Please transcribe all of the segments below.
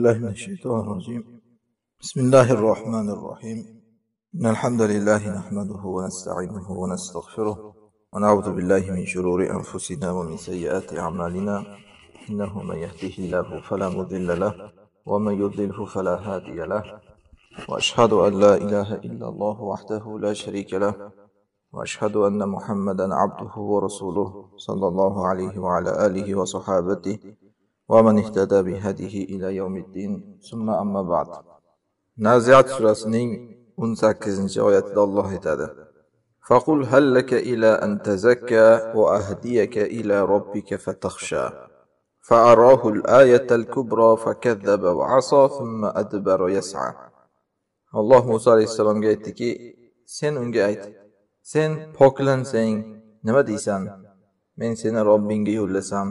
بالله من الشيطان الرجيم. بسم الله الرحمن الرحيم. إن الحمد لله نحمده ونستعينه ونستغفره ونعوذ بالله من شرور أنفسنا ومن سيئات أعمالنا. إنه من يهده الله فلا مضل له ومن يضلله فلا هادي له. وأشهد أن لا إله إلا الله وحده لا شريك له وأشهد أن محمدا عبده ورسوله صلى الله عليه وعلى آله وصحابته ومن اهتدى بهديه إلى يوم الدين. ثم أما بعد. Naziat surasining 18 oyatida Alloh aytadi: Faqul hal laka ila an tazakka wa ahdiyaka ila robbika fatakhsha. Fa'arahu al-ayata al-kubra fakazzaba wa 'asa thumma adbara yas'a. Alloh Musa alayhisalomga aytdiki, sen unga ayt, sen poklansang nima deysan? Men seni Robbingga yo'llasam,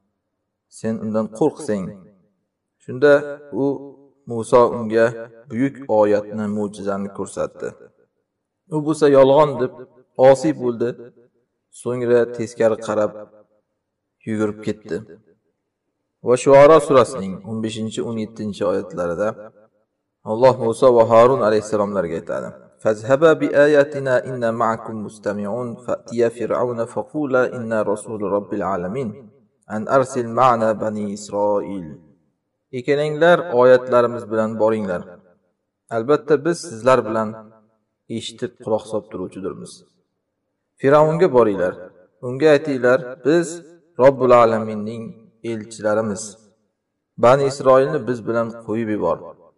sen undan qo'rqsang. Shunda u Musa unga buyuk oyatni, mo'jizani ko'rsatdi. U bo'lsa yolg'on deb osiy bo'ldi. So'ngra teskari qarab yugurib ketdi. Va Shuara surasining 15-17 oyatlarida Alloh Musa va Harun alayhisalomlarga aytadi: Fazhaba bi ayatina inna ma'akum mustami'un fa'tiya fir'auna faqula inna rasul robbil alamin an arsil ma'na bani Isroil. Ekeninglar oyatlarimiz bilan boringlar. Albatta biz sizlar bilan eshitib quloq solib turuvchidirmiz. Firavunga boringlar. Unga aytinglar, biz Robbul alaminning elchilarimiz. Bani Isroilni biz bilan qo'yib yubor.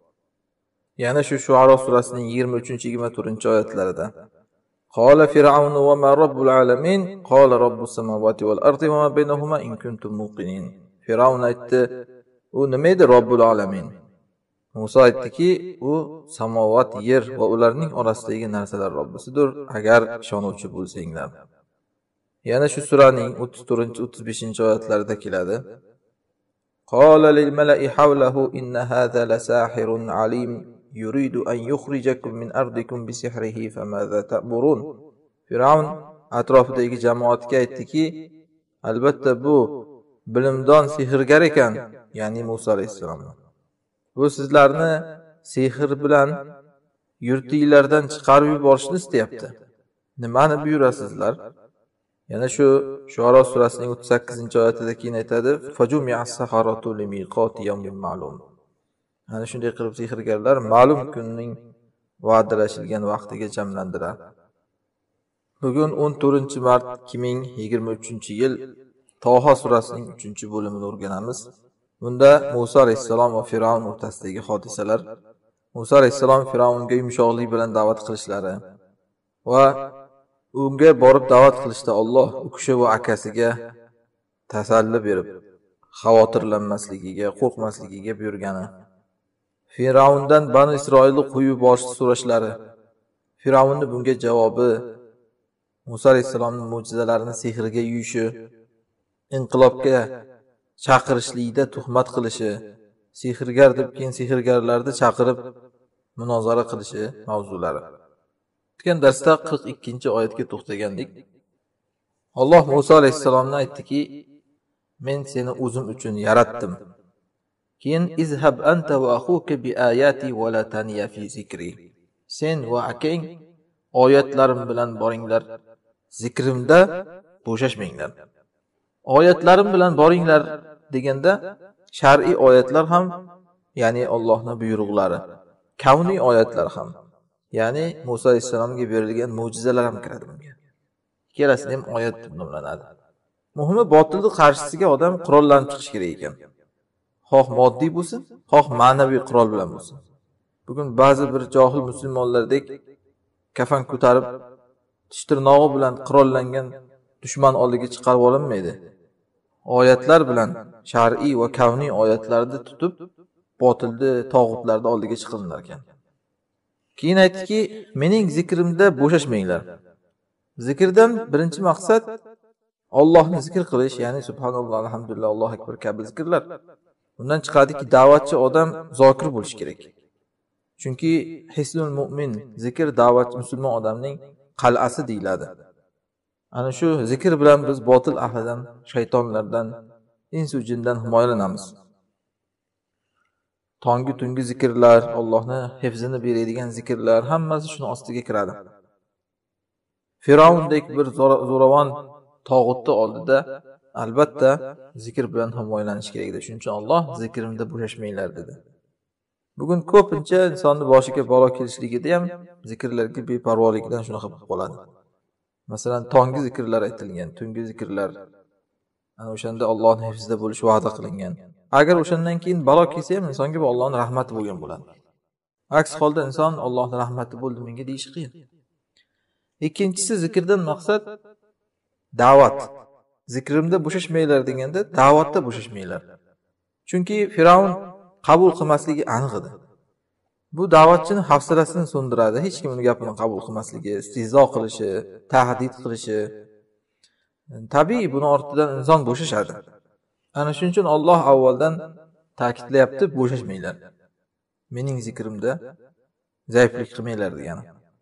Yana shu Shuara surasining 23-24 oyatlarida Qala Fir'aunu va ma robbul alamin qala robbus samawati val ardi va ma baynahuma in kuntum muqinin. Fir'aun aytdi, u nima edi Robbul alamin? Musa aytdiki, u samovat, yer va ularning orasidagi narsalar Robbisidir, agar ishonuvchi bo'lsanglar. Yana shu suraning 34-35 oyatlarida keladi: Qala lil mala'i hawlahu inna hadha la sahirun alim yuridu an yukhrijakum min ardikum bi sihrihi famadha ta'murun. Fir'aun atrofidagi jamoatga aytdiki, albatta bu bilimdon sehrgar ekan, ya'ni Musa alayhissalom. Bu sizlarni sehr bilan yurtinglardan chiqarib yuborishni istayapti. Nimani buyurasizlar? Yana shu Shuara surasining 38-oyatida keyin aytadi: Fajumi'as saharatu limiqati yawmin ma'lum. Ana shunday qilib sehrgarlar ma'lum kunning va'dalashilgan vaqtiga jamlandilar. Bugun 14-mart 2023-yil Toha surasining 3-bo'limini o'rganamiz. Bunda Musa alayhissalom va Fir'avn o'rtasidagi hodisalar, Musa alayhissalom Fir'avnga yumshoqlik bilan da'vat qilishlari va unga borib da'vat qilishda Alloh u kishi va akasiga tasalli berib, xavotirlanmasligiga, qo'rqmasligiga buyurgani, Fir'avndan Bani Isroilni qo'yib yuborishni so'rashlari, Fir'avnning bunga javobi, Musa alayhissalomning mo'jizalarini sehrga yuyishi, inqilobga chaqirishlikda tuhmat qilishi, sehrgar deb keyin sehrgarlarni chaqirib munozara qilishi mavzulari. O'tgan darsda 42-oyatga to'xtagandik. Alloh Musa alayhissalomga aytdiki, men seni o'zim uchun yaratdim. Keyin izhab anta va akhuka bi ayati va la taniya fi zikri. Sen va akang oyatlarim bilan boringlar, zikrimda bo'shashmanglar. Oyatlarim bilan boringlar deganda shar'iy oyatlar ham, ya'ni Allohning buyruqlari, kavniy oyatlar ham, ya'ni Musa alayhissalomga berilgan mo'jizalar ham kiradi bunga. Ikkalasi ham oyat deb nomlanadi. Muhimi, botilning qarshisiga odam qurollanib chiqish kerak ekan. Xoh moddiy bo'lsin, xoh ma'naviy qurol bilan bo'lsin. Bugun ba'zi bir johil musulmonlardek kafan ko'tarib, tish-tirnog'i bilan qurollangan dushman oldiga chiqarib olinmaydi. Oyatlar bilan, shar'iy va kavniy oyatlarni tutib, botilni, tog'utlarni oldiga chiqilinar ekan. Keyin aytdiki, mening zikrimda bo'shashmanglar. Zikrdan birinchi maqsad Allohni zikr qilish, ya'ni subhanalloh, alhamdulillah, Allohu akbar kabi zikrlar. Bundan chiqadiki, da'vatchi odam zokir bo'lishi kerak. Chunki hisnul mu'min, zikr da'vatchi musulmon odamning qal'asi deyiladi. Ana shu zikr bilan biz botil ahlidan, shaytonlardan, ins va jindan himoyalanamiz. tongi tungi zikrlar, Allohning hifzini beradigan zikrlar hammasi shuni ostiga kiradi. Firavundek bir zo'ravon tog'utni oldida albatta zikr bilan himoyalanish kerak edi. Shuning uchun Alloh zikrimda bo'shashmanglar dedi. Bugun ko'pincha insonning boshiga balo kelishligida ham zikrlarga beparvolikdan shunaqa bo'lib qoladi. Masalan, tongi zikrlar aytilgan, tungi zikrlar. Ana o'shanda Allohning hifzida bo'lish va'da qilingan. Agar o'shandan keyin balo kelsa ham insonga bu Allohning rahmati bo'lgan bo'ladi. Aks holda inson Allohning rahmati bo'ldi menga deyish qiyin. Ikkinchisi zikrdan maqsad da'vat. Zikrimda bo'shashmanglar deganda da'vatda bo'shashmanglar. Chunki Firavun qabul qilmasligi aniq edi. Bu da'vatchini hafsalasini so'ndiradi. Hech kim uning gapini qabul qilmasligi, istehzo qilishi, tahdid qilishi. Tabiiy buni ortidan inson bo'shashadi. Ana shuning uchun Alloh avvaldan ta'kidlayapti, bo'shashmanglar. Mening zikrimda zaiflik qilmanglar degani.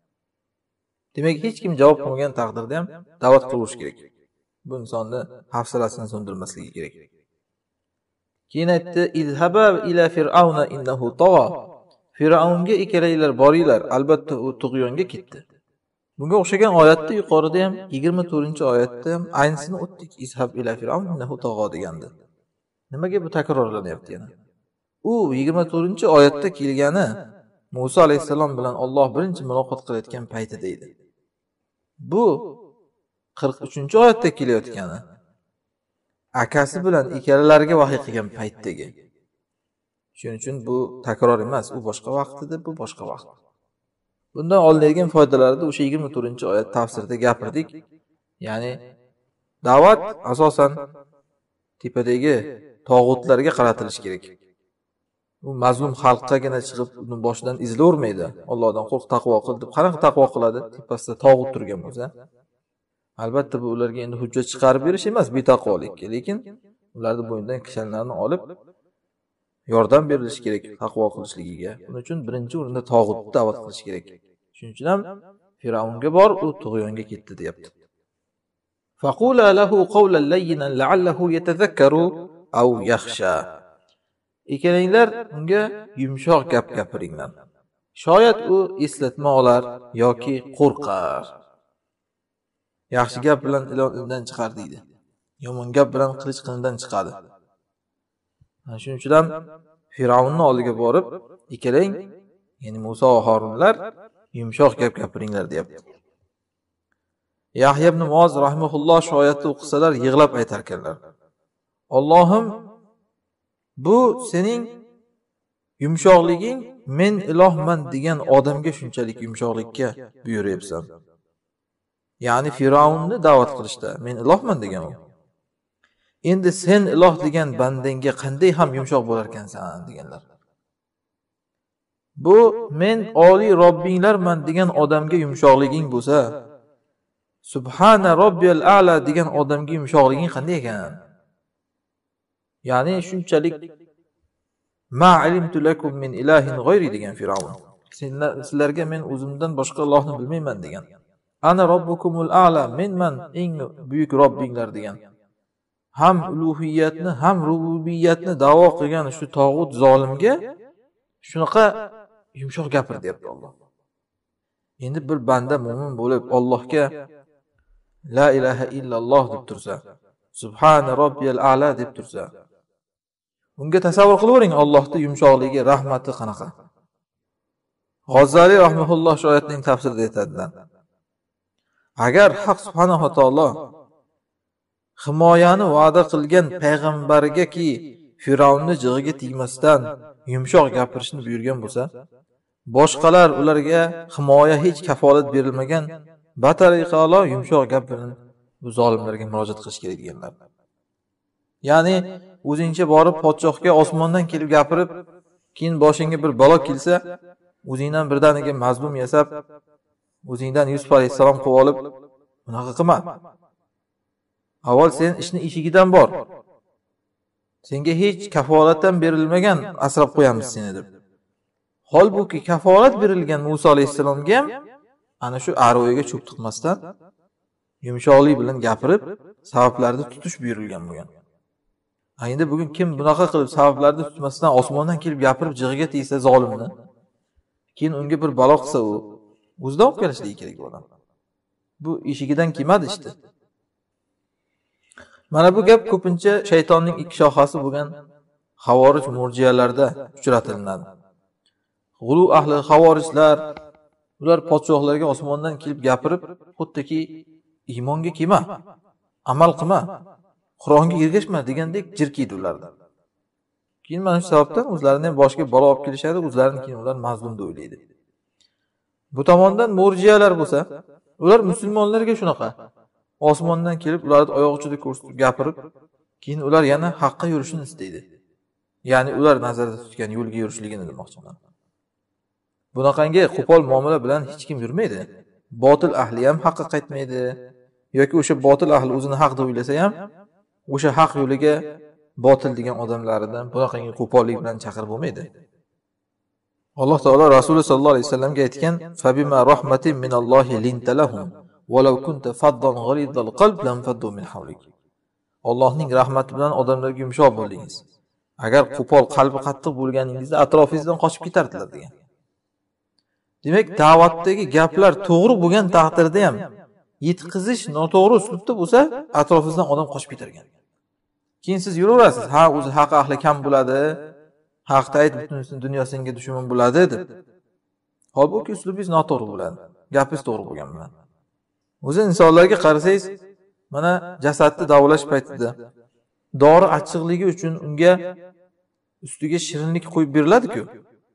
Demak, hech kim javob qilmagan taqdirda ham da'vat qilish kerak. Bu insonni hafsalasini so'ndirmasligi kerak. Keyin aytdi: "İzhaba ila fir'auna innahu tagha." Fir'aunga ikkalanglar boringlar, albatta u tug'yonga ketdi. Bunga o'xshagan oyatda yuqorida ham 24-oyatda ham aynisini o'tdik. "İzhab ila fir'aun innahu tagha" degandi. Nimaga bu takrorlanyapti yana? U 24-oyatda kelgani Musa alayhisalom bilan Alloh birinchi muloqot qilayotgan paytida edi. Bu 43-oyatda kelayotgani akasi bilan ikkalalariga vahiy qilgan paytdagi. Shuning uchun bu takror emas, u boshqa vaqt edi, bu boshqa vaqt. Bundan olinadigan foydalarni o'sha 24-oyat tafsirida gapirdik. Ya'ni da'vat asosan tepadagi tog'utlarga qaratilishi kerak. U mazlum xalqqagina chiqib uni boshidan izlavermaydi. Allohdan qo'rq, taqvo qil deb qanaqa taqvo qiladi? Tepasida tog'ut turgan bo'lsa. Albatta bu ularga endi hujjat chiqarib berish emas, betaqvolikka, lekin ularning bo'ynidan kishanlarni olib yordam berilishi kerak taqvo qilishligiga. Buning uchun birinchi o'rinda tog'utni da'vat qilish kerak. Shuning uchun ham Firavunga bor, u tug'yonga ketdi deyapti. Faqula lahu qawlan layyinan la'allahu yatadhakkaru aw yakhsha. Ikkalanglar unga yumshoq gap gapiringlar. Shoyat u eslatma olar yoki qo'rqar. Yaxshi gap bilan ilondan chiqar deydi. Yomon gap bilan qilich qinidan chiqadi. Shuning uchun ham Firavunning oldiga borib, ikkalang, ya'ni Musa va Harunlar yumshoq gap gapiringlar deyapti. Yahya ibn Muoz rahimahulloh shu oyatni o'qisalar yig'lab aytar ekanlar. Allohim, bu sening yumshoqliging men ilohman degan odamga shunchalik yumshoqlikka buyuryapsan. Ya'ni Firavunni da'vat qilishda men ilohman degan u. Endi sen iloh degan bandangga qanday ham yumshoq bo'lar ekansan deganlar. Bu men oliy Robbinglarman degan odamga yumshoqliging bo'lsa, Subhana Robbiyal a'la degan odamga yumshoqliging qanday ekan? Ya'ni shunchalik ma alimtu lakum min ilahin g'ayri degan Firavun. Sizlarga men o'zimdan boshqa Allohni bilmayman degan. Ana robbukumul a'la, menman eng buyuk Robbinglar degan. Ham ulug'iyatni, ham rububiyatni da'vo qilgan shu tog'ut zolimga shunaqa yumshoq gapir deyapti Alloh. Endi bir banda mo'min bo'lib Allohga la ilaha illalloh deb tursa, Subhana Robbiyal a'la deb tursa, unga tasavvur qilavering Allohning yumshoqligi, rahmati qanaqa. G'azzali rahimahulloh shu oyatning tafsirida aytadilar. Agar Haq subhanahu va taolo himoyani va'da qilgan payg'ambarigaki Firavunni jig'iga tegmasdan yumshoq gapirishni buyurgan bo'lsa, boshqalar ularga himoya hech kafolat berilmagan batariqa a'lo yumshoq gap bilan bu zolimlarga murojaat qilish kerak deganlar. Ya'ni o'zingcha borib podshohga osmondan kelib gapirib, keyin boshingga bir balo kelsa, o'zingdan birdaniga mazlum yasab, o'zingdan Yusuf alayhisalom qilib olib, bunaqa qilma. Avval sen ishni eshigidan bor. Senga hech kafolatdan berilmagan asrab qo'yamiz seni deb. Holbuki kafolat berilgan Musa alayhisalomga ham ana shu arvoyiga cho'p tiqmasdan yumshoqlik bilan gapirib, sabablarni tutish buyurilgan bo'lgan. Endi bugun kim bunaqa qilib sabablarni tutmasdan osmondan kelib gapirib jig'iga tegsa zolimni, keyin unga bir balo qilsa u o'zidan olib kelishligi kerak bu odam. Bu eshigidan kelmadi işte. Mana bu gap ko'pincha shaytonning ikki shoxasi bo'lgan Havorij murjiyalarda uchratilinadi. G'ulu ahli Havorijlar ular podshohlarga osmondan kelib gapirib, xuddiki iymonga kelma, amal qilma, Qur'onga ergashma degandek jirkiydi ularda. Keyin mana shu sababdan o'zlarini ham boshiga balo olib kelishadi, o'zlarini keyin ular mazlum deb o'ylaydi. Bu tomondan murjiyalar bo'lsa, ular musulmonlarga shunaqa osmondan kelib ularni oyoq uchida ko'rsatib gapirib, keyin ular yana haqqa yurishini istaydi. Ya'ni ular nazarda tutgan yo'lga yurishligini demoqchiman. Bunaqangi qo'pol muomala bilan hech kim yurmaydi. Botil ahli ham haqqa qaytmaydi yoki o'sha botil ahli o'zini haq deb o'ylasa ham o'sha haq yo'liga botil degan odamlardan bunaqangi qo'pollik bilan chaqirib bo'lmaydi. Alloh taolo Rasuli sallallohu alayhi vasallamga aytgan: "Fabima rahmatin minallohi lintalahum walau kunta faddan ghalidal qalb lam faddu min hawlik." Allohning rahmati bilan odamlarga yumshoq bo'ldingiz. Agar qo'pol qalbi qattiq bo'lganingizda atrofingizdan qochib ketardilar degan. Demak, da'vatdagi gaplar to'g'ri bo'lgan taqdirda ham yetkazish noto'g'ri uslubda bo'lsa, atrofingizdan odam qochib ketar ekan. Keyin siz yuraverasiz, ha o'zi haq ahli kam bo'ladi, haqda ayt butun dunyo senga dushman bo'ladi deb. Holbuki uslubingiz noto'g'ri bo'ladi, gapingiz to'g'ri bo'lgan bilan. O'zi insonlarga qarasangiz, mana jasadni davolash paytida dori achchiqligi uchun unga ustiga shirinlik qo'yib beriladi-ku.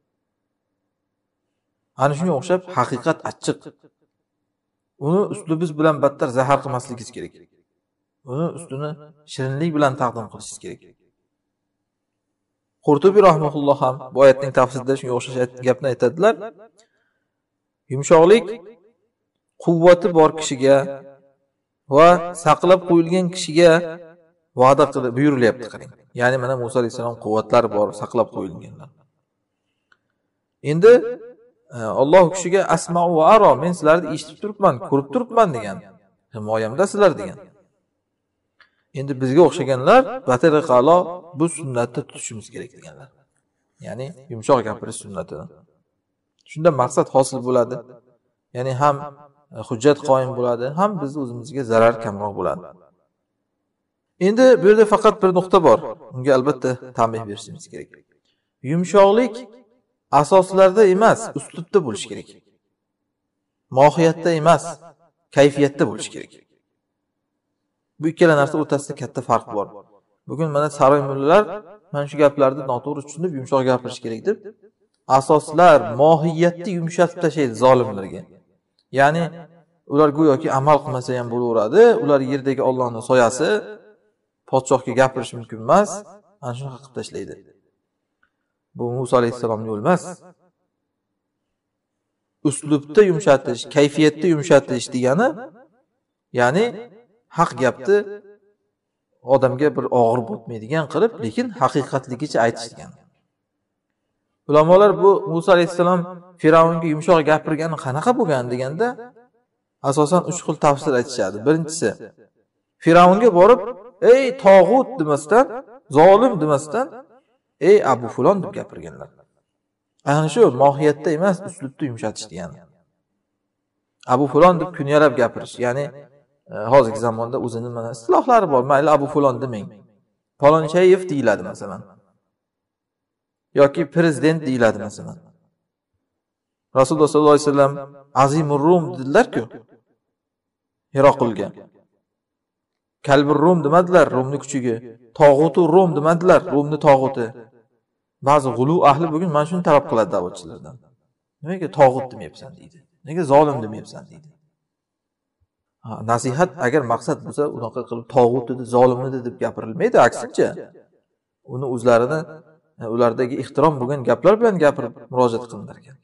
Ana shunga o'xshab haqiqat achchiq. Uni uslubingiz bilan battar zahar qilmasligingiz kerak. Uni ustini shirinlik bilan taqdim qilishingiz kerak. Qurtubiy rahimahulloh ham bu oyatning tafsirida shunga o'xshash gapni aytadilar. Yumshoqlik quvvati bor kishiga va saqlab qo'yilgan kishiga va'da qilib buyurilyapti qarang. Ya'ni mana Musa alayhisalom quvvatlari bor, saqlab qo'yilganlar. Endi Alloh kishiga asma'u va aro, men sizlarni eshitib turibman, ko'rib turibman degan. Himoyamdasizlar degan. Endi bizga o'xshaganlar batariqalo bu sunnatni tutishimiz kerak deganlar. Ya'ni yumshoq gapirish sunnatini. Shunda maqsad hosil bo'ladi. Ya'ni ham hujjat qoyim bo'ladi, ham biz o'zimizga zarar kamroq bo'ladi. Endi bu yerda faqat bir nuqta bor. Unga albatta ta'min berishimiz kerak. Yumshoqlik asoslarda emas, uslubda bo'lishi kerak. Mohiyatda emas, kayfiyatda bo'lishi kerak. Bu ikkala narsa o'rtasida katta farq bor. Bugun mana saroy mullalar mana shu gaplarni noto'g'ri tushunib yumshoq gapirish kerak deb asoslar, mohiyatni yumshatib tashlaydi zolimlarga. Ya'ni ular go'yoki amal qilmasa ham bo'laveradi, ular yerdagi Allohning soyasi, podshohga gapirish mumkin emas, ana shuni qilib tashlaydi. Bu Musa alayhisalomning yo'li emas. Uslubda yumshatish, kayfiyatda yumshatish degani, ya'ni haq gapni odamga bir og'ir botmaydigan qilib, lekin haqiqatligicha aytish degani. Ulamolar bu Musa alayhisalom Firavunga yumshoq gapirgani qanaqa bo'lgan deganda, asosan 3 xil tafsir aytishadi. Birinchisi, Firavunga borib, "Ey tog'ut" demasdan, zolim demasdan, "Ey Abu Fulon" deb gapirganlar. Ana shu mohiyatda emas, uslubda yumshatish degani. Abu Fulon deb kunyalab gapirish, ya'ni hozirgi zamonda o'zining mana istilohlari bor. Mayli Abu Fulon demang. Falonchayev deyiladi masalan. Yoki prezident deyiladi masalan. Rasululloh sollallohu alayhi vasallam Azimur Rum dedilar-ku. Hiroqilga. Kalbur Rum demadilar, Rumni kuchiga. Tog'utu Rum demadilar, Rumni tog'uti. Ba'zi g'ulu ahli bugun mana shuni talab qiladi da'vatchilardan. Nimaga tog'ut demayapsan deydi. Nega zolim demayapsan deydi. Nasihat agar maqsad bo'lsa, unaqa qilib tog'ut dedi, zolim dedi deb gapirilmaydi, aksincha. Uni o'zlarini ulardagi ehtirom bo'lgan gaplar bilan gapirib murojaat qilinar ekan.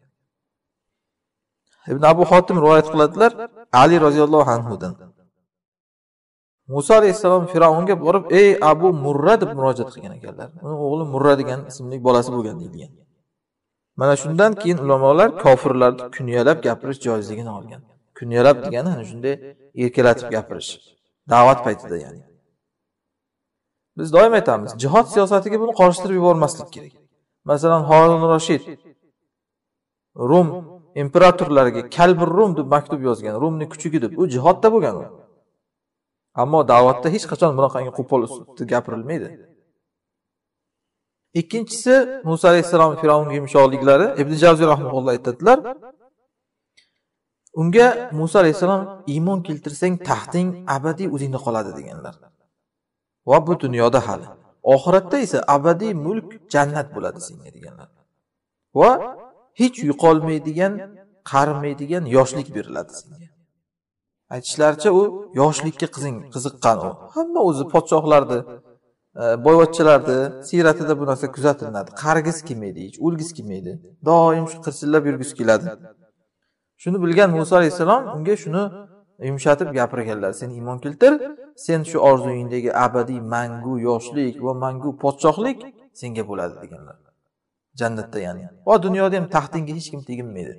Ibn Abu Hotim rivoyat qiladilar, Ali roziyallohu anhudan. Musa alayhisalom Firavunga borib, "Ey Abu Murra" deb murojaat qilgan ekanlar. Uning o'g'li Murra degan ismli bolasi bo'lgan deyilgan. Mana shundan keyin ulamolar kofirlarni kunyalab gapirish joizligini olgan. Kunyalab degani ana shunday erkalatib gapirish. Da'vat paytida ya'ni. Biz doim aytamiz, jihod siyosatiga buni qorishtirib yubormaslik kerak. Masalan, Harun Rashid Rum imperatorlariga Kalbir Rum deb maktub yozgan, Rumning kuchugi deb. U jihodda bo'lgan u. Ammo da'vatda hech qachon bunaqangi qo'pol uslubda gapirilmaydi. Ikkinchisi, Musa alayhisalom Firavunga yumshoqliklari. Ibn Javziy rahimahulloh aytadilar, unga Musa alayhisalom iymon keltirsang taxting abadiy o'zingda qoladi deganlar. Va bu dunyoda hali. Oxiratda esa abadiy mulk jannat bo'ladi senga deganlar. Va hech yo'qolmaydigan, qarimaydigan yoshlik beriladi senga. Aytishlaricha u yoshlikka qiziqqan u. Hamma o'zi podshohlarni, boyvachchalarni siyratida bu narsa kuzatiladi. Qarigisi kelmaydi, hech o'lgisi kelmaydi. Doim shu qirsillab yurgisi keladi. Shuni bilgan Musa alayhisalom unga shuni yumshatib gapirganlar. Sen iymon keltir, sen shu orzuyingdagi abadiy mangu yoshlik va mangu podshohlik senga bo'ladi deganlar. Jannatda ya'ni. Va dunyoda ham taxtingga hech kim teginmaydi.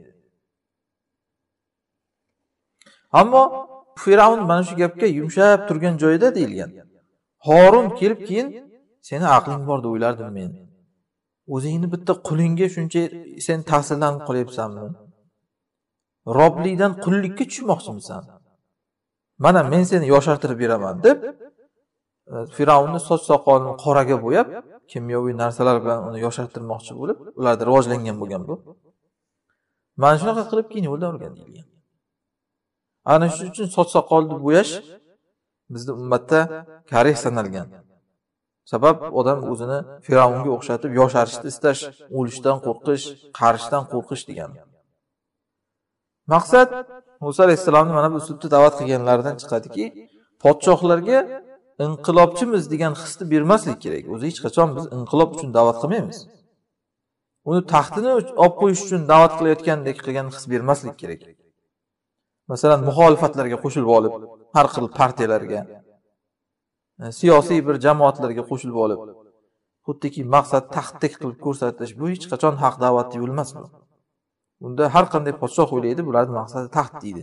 Ammo Firavun mana shu gapga yumshab turgan joyida deyilgan. Harun kelib keyin seni aqling bor deb o'ylardim men. O'zingni bitta qulingga shuncha sen ta'sirlanib qolyapsanmi? Roblikdan qullikka tushmoqchimisan? Mana men seni yoshartirib beraman deb Firavunning soch soqolini qoraga bo'yab, kimyoviy narsalar bilan uni yoshartirmoqchi bo'lib, ularda rivojlangan bo'lgan bu. Mana shunaqa qilib keyin yo'ldan urgan deyilgan. Ana shuning uchun soch soqolni bo'yash bizning ummatda karih sanalgan. Sabab odam o'zini Firavunga o'xshatib yosharishni istash, o'lishdan qo'rqish, qarishdan qo'rqish degan. Maqsad Musa alayhisalomni mana bu uslubda da'vat qilganlaridan chiqadiki, podshohlarga inqilobchimiz degan hisni bermaslik kerak. O'zi hech qachon biz inqilob uchun da'vat qilmaymiz. Uni taxtini olib qo'yish uchun da'vat qilayotgandek qilgan his bermaslik kerak. Masalan, muxolifatlarga qo'shilib olib, har xil partiyalarga, siyosiy bir jamoatlarga qo'shilib olib, xuddiki maqsad taxtdek qilib ko'rsatish, bu hech qachon haq da'vatni yo'li emas bu. Unda har qanday podshoh o'ylaydi, bularning maqsadi taxt deydi.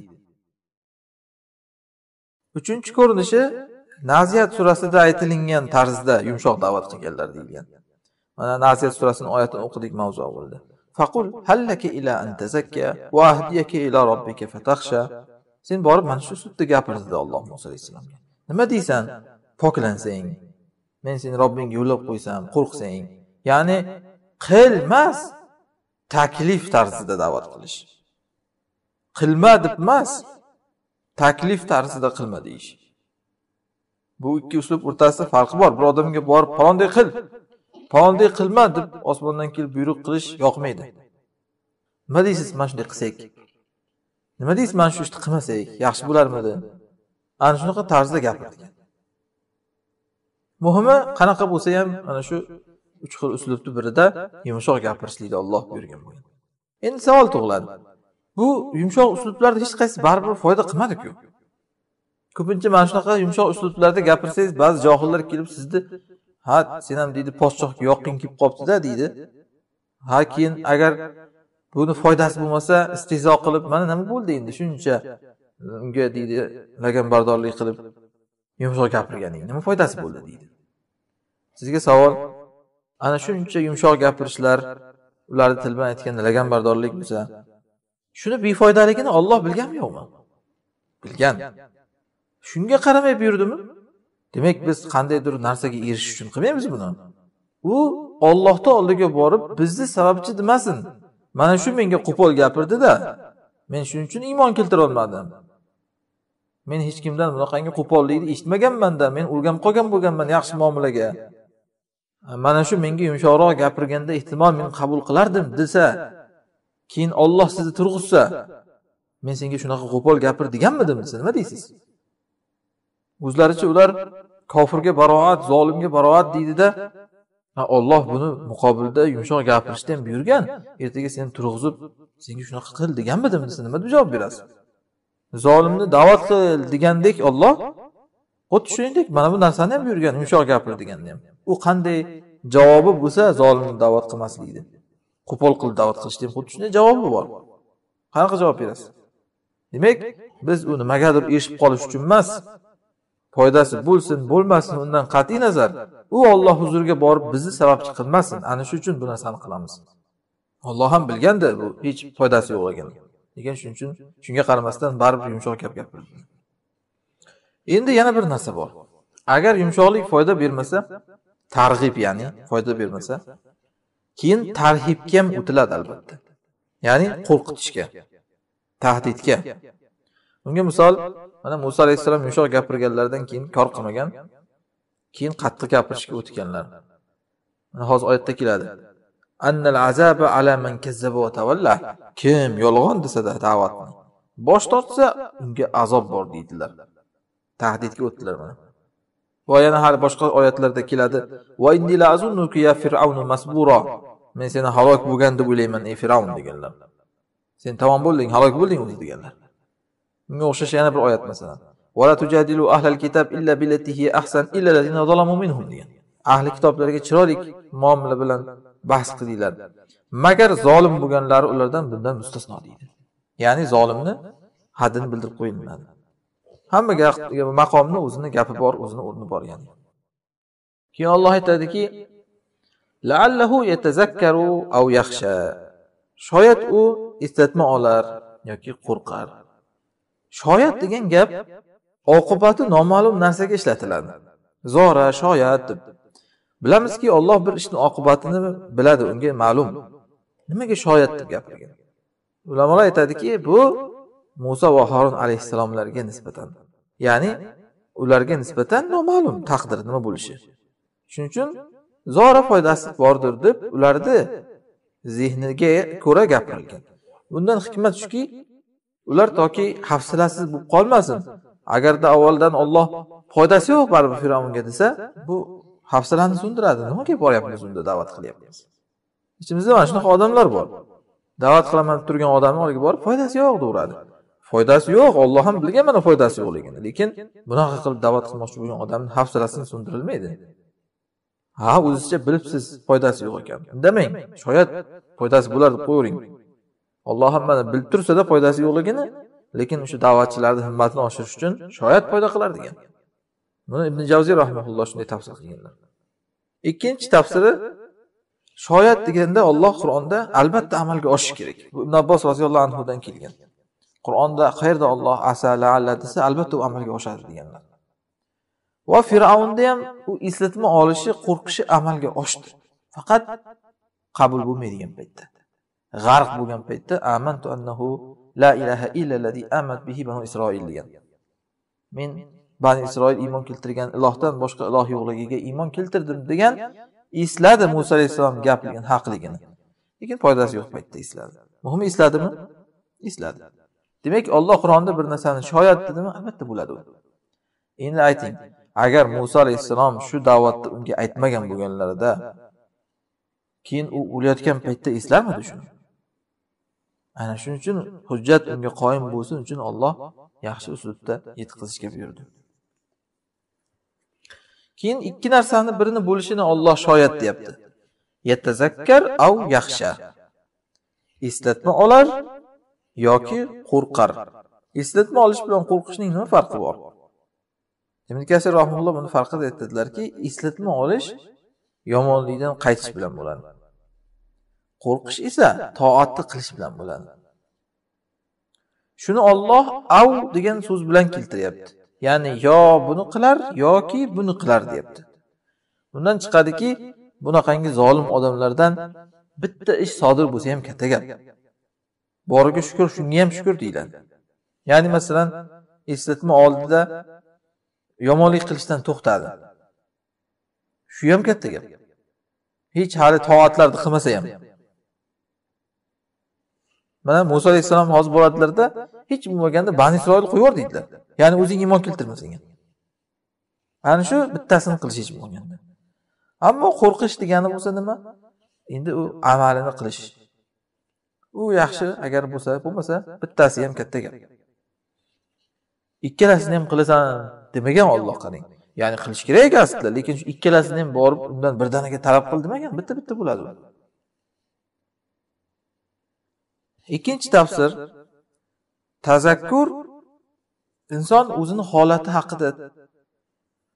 Uchinchi ko'rinishi Naziyat surasida aytilingan tarzda yumshoq da'vat qilganlar deyilgan. Mana Naziyat surasining oyatini o'qidik, mavzu bo'ldi. Faqul hallaka ila an tazakka va ahdiyaka ila robbika fatakhsha. Sen borib mana shu uslubda gapir dedi Alloh Musa alayhisalomga. Nima deysan? Poklansang, men seni Robbingga yo'llab qo'ysam, qo'rqsang. Ya'ni qilmas, taklif tarzida da'vat qilish. Qilma deb emas, taklif tarzida qilma deyish. Bu ikki uslub o'rtasida farqi bor. Bir odamga borib falonday qil, falonday qilma deb osmondan kelib buyruq qilish yoqmaydi. Nima deysiz, mana shunday qilsak? Nima deysiz, mana shu ishni qilmasak, yaxshi bo'larmidi? Ana shunaqa tarzda gapirdi. Muhimi, qanaqa bo'lsa ham ana shu uch xil uslubning birida yumshoq gapirishlikni Alloh buyurgan bo'lgan. Endi savol tug'iladi. Bu yumshoq uslublarda hech qaysi baribir foyda qilmadi-ku. Ko'pincha mana shunaqa yumshoq uslublarda gapirsangiz, ba'zi johillar kelib sizni, "Ha, sen ham deydi, podshohga yoqing kelib qopti-da" deydi. Ha, keyin agar buni foydasi bo'lmasa, istehzo qilib, "Mana nima bo'ldi endi? Shuncha unga deydi, laganbardorlik qilib yumshoq gapirganing nima foydasi bo'ldi?" deydi. Sizga savol, ana shuncha yumshoq gapirishlar, ularni til bilan aytganda laganbardorlik bo'lsa, shuni befoydaligini Alloh bilganmi yo'qmi? Bilgan. Shunga qaramay buyurdimi? Demak, biz qandaydir narsaga erishish uchun qilmaymiz buni. U Allohning oldiga borib, bizni sababchi demasin. Mana shu menga qo'pol gapirdi-da, men shuning uchun iymon keltira olmadim. Men hech kimdan bunaqangi qo'pollikni eshitmaganman-da, men o'rganib qolgan bo'lganman yaxshi muomalaga. Mana shu menga yumshoqroq gapirganda ehtimol men qabul qilardim desa, keyin Alloh sizni turg'izsa, men senga shunaqa qo'pol gapir deganmidim desa, nima deysiz? O'zlaricha ular kofirga baroat, zolimga baroat deydi-da, Alloh buni muqobilda yumshoq gapirishdan buyurgan, ertaga seni turg'izib, senga shunaqa qil deganmidim desa, nima javob berasiz? Zolimni da'vat qil degandek Alloh, xuddi shuningdek mana bu narsani ham buyurgan, yumshoq gapir deganda ham. U qanday javobi bo'lsa, zolimni da'vat qilmaslikdi. Qo'pol qilib da'vat qilishdan xuddi shunday javobi bor. Qanaqa javob berasiz? Demak, biz u nimagadir erishib qolish uchun emas, foydasi bo'lsin, bo'lmasin undan qat'iy nazar, u Alloh huzuriga borib bizni sababchi qilmasin. Ana shu uchun bu narsani qilamiz. Alloh ham bilganda bu hech foydasi yo'q ekan. Lekin shuning uchun shunga qaramasdan baribir yumshoq gap gapirdi. Endi yana bir narsa bor. Agar yumshoqlik foyda bermasa, targ'ib ya'ni foyda bermasa, keyin tarhibga ham o'tiladi albatta. Ya'ni qo'rqitishga, tahdidga. Unga misol, mana Musa alayhisalom yumshoq gapirganlardan keyin kor qilmagan, keyin qattiq gapirishga o'tganlar. Mana hozir oyatda keladi. Annal azaba ala man kazzaba va tawalla. Kim yolg'on desa-da da'vatni bosh tortsa, unga azob bor deydilar. Tahdidga o'tdilar mana. Va yana har boshqa oyatlarda keladi. Va inni la azunnuka ya fir'aunu masbura. Men seni halok bo'lgan deb o'ylayman, ey Fir'avn deganlar. Sen tamom bo'lding, halok bo'lding o'zi deganlar. Bunga o'xshash yana bir oyat masalan. Va la tujadilu ahlal kitab illa billati hi ahsan illa allazina zalamu minhum degan. Ahli kitoblarga chiroyli muomala bilan bahs qilinglar. Magar zolim bo'lganlari ulardan bundan mustasno deydi. Ya'ni zolimni haddini bildirib qo'yilmadi. Hammaga maqomni o'zini gapi bor, o'zini o'rni bor yani. Keyin Alloh aytadiki: "La'allahu yatazakkaru aw yakhsha." Shoyat u eslatma olar yoki qo'rqar. Shoyat degan gap oqibati noma'lum narsaga ishlatiladi. Zora, shoyat deb. Bilamizki, Alloh bir ishning oqibatini biladi, unga ma'lum. Nimaga shoyat deb gapirgan? Ulamolar aytadiki, bu Musa va Harun alayhissalomlarga nisbatan. Ya'ni ularga nisbatan noma'lum taqdir nima bo'lishi. Shuning uchun zora foydasi bordir deb ularni zehniga ko'ra gapirilgan. Bundan hikmat shuki, ular toki hafsalasiz bo'lib qolmasin. Agarda avvaldan Alloh foydasi yo'q baribir Fir'avnga desa, bu hafsalani so'ndiradi. Nimaga boryapmiz unda da'vat qilyapmiz? Ichimizda mana shunaqa odamlar bor. Da'vat qilaman deb turgan odamning oldiga borib foydasi yo'q deyveradi. Foydasi yo'q, Alloh ham bilgan mana foydasi yo'qligini. Lekin bunaqa qilib da'vat qilmoqchi bo'lgan odamning hafsalasini so'ndirilmaydi. Ha, o'zingizcha bilibsiz foydasi yo'q ekan. Demang, shoyat foydasi bo'lar deb qo'ying. Alloh ham mana bilib tursa-da foydasi yo'qligini, lekin o'sha da'vatchilarning himmatini oshirish uchun shoyat foyda qilar degan. Buni Ibn Javziy rahimahulloh shunday tafsir qilganlar. Ikkinchi tafsiri, shoyat deganda Alloh Qur'onda albatta amalga oshishi kerak. Bu Ibn Abbos roziyallohu anhu dan kelgan. Qur'onda qayerda Alloh asa la'alla desa albatta u amalga oshadi deganlar. Va Fir'avnda ham u eslatma olishi, qo'rqishi amalga oshdi. Faqat qabul bo'lmaydigan paytda. G'arq bo'lgan paytda amantu annahu la ilaha illa allazi amanat bihi banu Isroil degan. Men Bani Isroil iymon keltirgan Allohdan boshqa iloh yo'qligiga iymon keltirdim degan esladi Musa alayhisalom gapirgan haqligini. Lekin foydasi yo'q paytda esladi. Muhimi esladimi? Esladi. Demak, Alloh Qur'onda bir narsani shoyat dedimi, albatta bo'ladi. Endi ayting, agar Musa alayhisalom shu da'vatni unga aytmagan bo'lganlarida, keyin u o'layotgan paytda eslarmidi shuni? Ana shuning uchun hujjat unga qoyim bo'lsin uchun Alloh yaxshi uslubda yetkazishga buyurdi. Keyin ikki narsani birini bo'lishini Alloh shoyat deyapti. Yatazakkar aw yaxsha. Eslatma olar yoki qo'rqar. Eslatma olish bilan qo'rqishning nima farqi bor? Ibn Kasir rahimahulloh buni farqida aytadilarki, eslatma olish yomonlikdan qaytish bilan bo'ladi. Qo'rqish esa toatni qilish bilan bo'ladi. Shuni Alloh av degan so'z bilan keltiryapti. Ya'ni yo buni qilar yoki buni qilar deyapti. Bundan chiqadiki, bunaqangi zolim odamlardan bitta ish sodir bo'lsa ham katta gap. Boriga shukr, shunga ham shukr deyiladi. Ya'ni masalan, eslatma oldida yomonlik qilishdan to'xtadi. Shu ham katta gap. Hech hali toatlarni qilmasa ham. Mana Musa alayhisalom hozir bo'ladilarda hech bo'lmaganda Bani Isroil qo'yyor deydilar. Ya'ni o'zing iymon keltirmasang. Ana shu bittasini qilish hech bo'lmaganda. Ammo qo'rqish degani bo'lsa nima? Endi u amalini qilish. U yaxshi agar bo'lsa, bo'lmasa bittasi ham katta gap. Ikkalasini ham qilasan demagan Alloh qarang. Ya'ni qilish kerak aslida, lekin shu ikkalasini ham borib undan birdaniga talab qil demagan, bitta bo'ladi. Ikkinchi tafsir, tazakkur inson o'zini holati haqida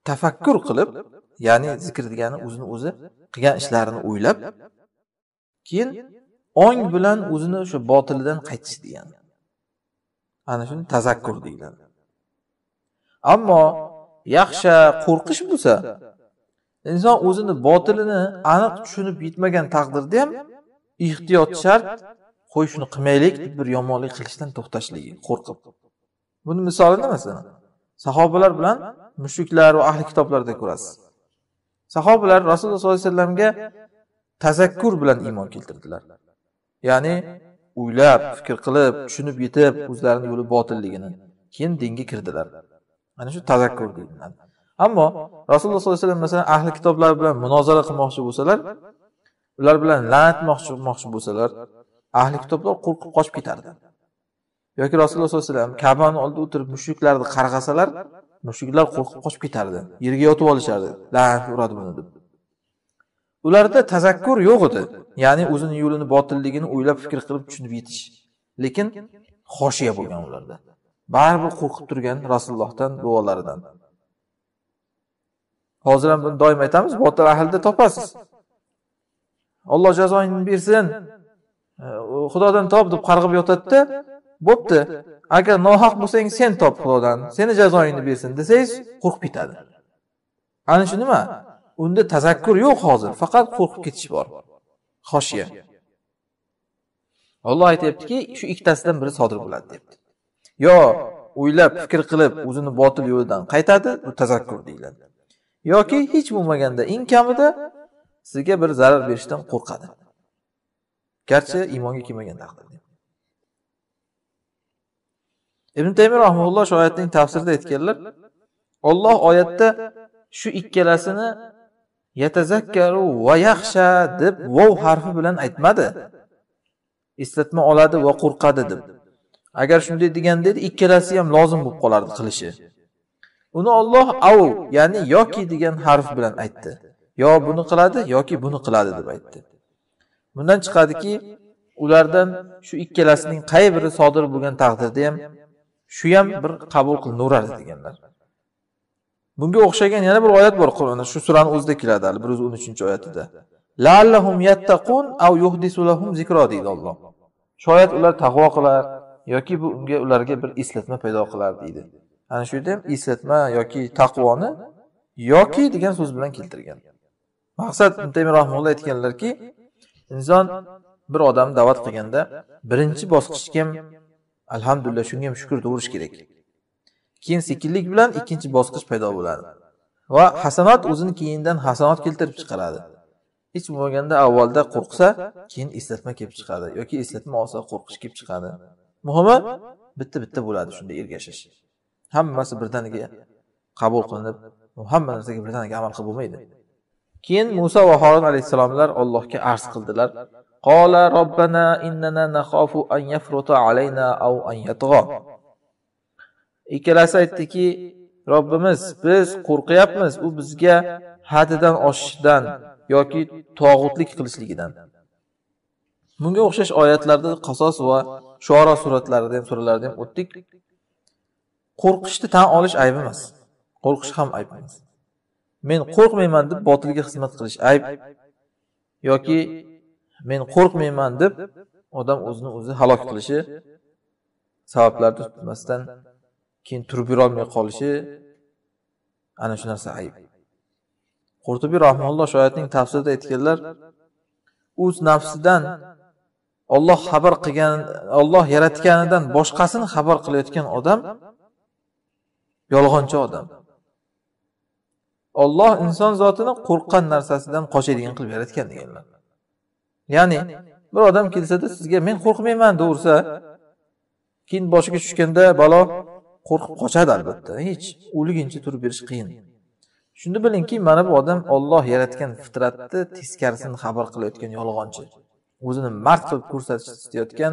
tafakkur qilib, ya'ni zikr degani o'zini o'zi qilgan ishlarini o'ylab, keyin ong bilan o'zini o'sha botilidan qaytish degani. Ana shuni tazakkur deyiladi. Ammo yaxshi qo'rqish bo'lsa, inson o'zini botilini aniq tushunib yetmagan taqdirda ham ehtiyot shart, qo'y shuni qilmaylik deb bir yomonlik qilishdan to'xtashligi, qo'rqib. Buni misoli nima masalan? Sahobalar bilan mushriklar va ahli kitoblarda ko'rasiz. Sahobalar Rasululloh sollallohu alayhi vasallamga tazakkur bilan iymon keltirdilar. Ya'ni o'ylab, fikr qilib, tushunib yetib, o'zlarining yo'li botilligini, keyin dinga kirdilar. Mana shu tazakkur deyiladi. Ammo Rasululloh sollallohu alayhi vasallam masalan ahli kitoblar bilan munozara qilmoqchi bo'lsalar, ular bilan la'natmoqchi bo'lsalar, ahli kitoblar qo'rqib qochib ketardi. Yoki Rasululloh sollallohu alayhi vasallam Ka'bani oldida o'tirib mushriklarni qarg'asalar, mushriklar qo'rqib qochib ketardi. Yerga yotib olishardi, la'nat uradi buni deb. Ularda tazakkur yo'q edi. Ya'ni o'zining yo'lini botilligini o'ylab fikr qilib tushunib yetish. Lekin xoshiya bo'lgan ularda. Baribir qo'rqib turgan Rasulullohdan, duolaridan. Hozir ham buni doim aytamiz, botil ahlida topasiz. Alloh jazoingni bersin. Xudodan top deb qarg'ib yotadi-da, bo'pti. Agar nohaq bo'lsang sen top Xudodan, seni jazoingni bersin desangiz, qo'rqib ketadi. Ana shu nima? Unda tazakkur yo'q hozir, faqat qo'rqib ketish bor. Xoshiya. Alloh aytayaptiki, shu ikkitasidan biri sodir bo'ladi debdi. Yo o'ylab, fikr qilib, o'zini botil yo'ldan qaytadi, bu tazakkur deyiladi. Yoki hech bo'lmaganda eng kamida sizga bir zarar berishdan qo'rqadi. Garchi iymonga kelmagan taqdirda. Ibn Taymiy rahimahulloh shu oyatning tafsirida aytganlar, Alloh oyatda shu ikkalasini yatazakkaru va yaxsha deb vav harfi bilan aytmadi. Eslatma oladi va qo'rqadi deb. Agar shunday deganda edi, ikkalasi ham lozim bo'lib qolardi qilishi. Uni Alloh av, ya'ni yoki degan harf bilan aytdi. Yo buni qiladi yoki buni qiladi deb aytdi. Bundan chiqadiki, ulardan shu ikkalasining qay biri sodir bo'lgan taqdirda ham shu ham bir qabul qilinaveradi deganlar. Bunga o'xshagan yana bir oyat bor Qur'onda, shu suraning o'zida keladi, 113-oyatida. La'allahum yattaqun aw yuhdisu lahum zikra deydi Alloh. Shoyat ular taqvo qilar yoki bu ularga bir eslatma paydo qilar deydi. Ana shu yerda ham eslatma yoki taqvoni yoki degan so'z bilan keltirgan. Maqsad Ibn Taymiy rahimahulloh aytganlarki, inson bir odam da'vat qilganda birinchi bosqichga ham alhamdulillah shunga ham shukr degirish kerak. Keyin sekinlik bilan ikkinchi bosqich paydo bo'ladi. Va hasanat o'zini keyindan hasanat keltirib chiqaradi. Hech bo'lmaganda avvalda qo'rqsa, keyin eslatma kelib chiqadi yoki eslatma olsa qo'rqish kelib chiqadi. Muhimi bitta bo'ladi shunday ergashish. Hammasi birdaniga qabul qilinib, hamma narsaga birdaniga amal qilib bo'lmaydi. Keyin Musa va Harun alayhisalomlar Allohga arz qildilar. Qala robbana innana nakhafu an yafruta alayna aw an yatgha. Ikkalasi aytdiki, Robbimiz, biz qo'rqyapmiz u bizga haddidan oshishdan yoki tog'utlik qilishligidan. Bunga o'xshash oyatlarda Qasos va Shuara suratlarida ham suralarda ham o'tdik. Qo'rqishni tan olish ayb emas. Qo'rqish ham ayb emas. Men qo'rqmayman deb botilga xizmat qilish ayb yoki men qo'rqmayman deb odam o'zini o'zi halok qilishi, sabablarni tutmasdan keyin turib yura olmay qolishi, ana shu narsa ayb. Qurtubiy rahimahulloh shu oyatning tafsirida aytganlar, o'z nafsidan Alloh xabar qilgan, Alloh yaratganidan boshqasini xabar qilayotgan odam yolg'onchi odam. Alloh inson zotini qo'rqqan narsasidan qochadigan qilib yaratgan deganlar. Ya'ni bir odam kelsa-da sizga men qo'rqmayman deursa, keyin boshiga tushganda balo qo'rqib qochadi albatta. Hech o'ligincha turib berish qiyin. Shunda bilingki, mana bu odam Alloh yaratgan fitratni teskarisini xabar qilayotgan yolg'onchi. O'zini mard qilib ko'rsatish istayotgan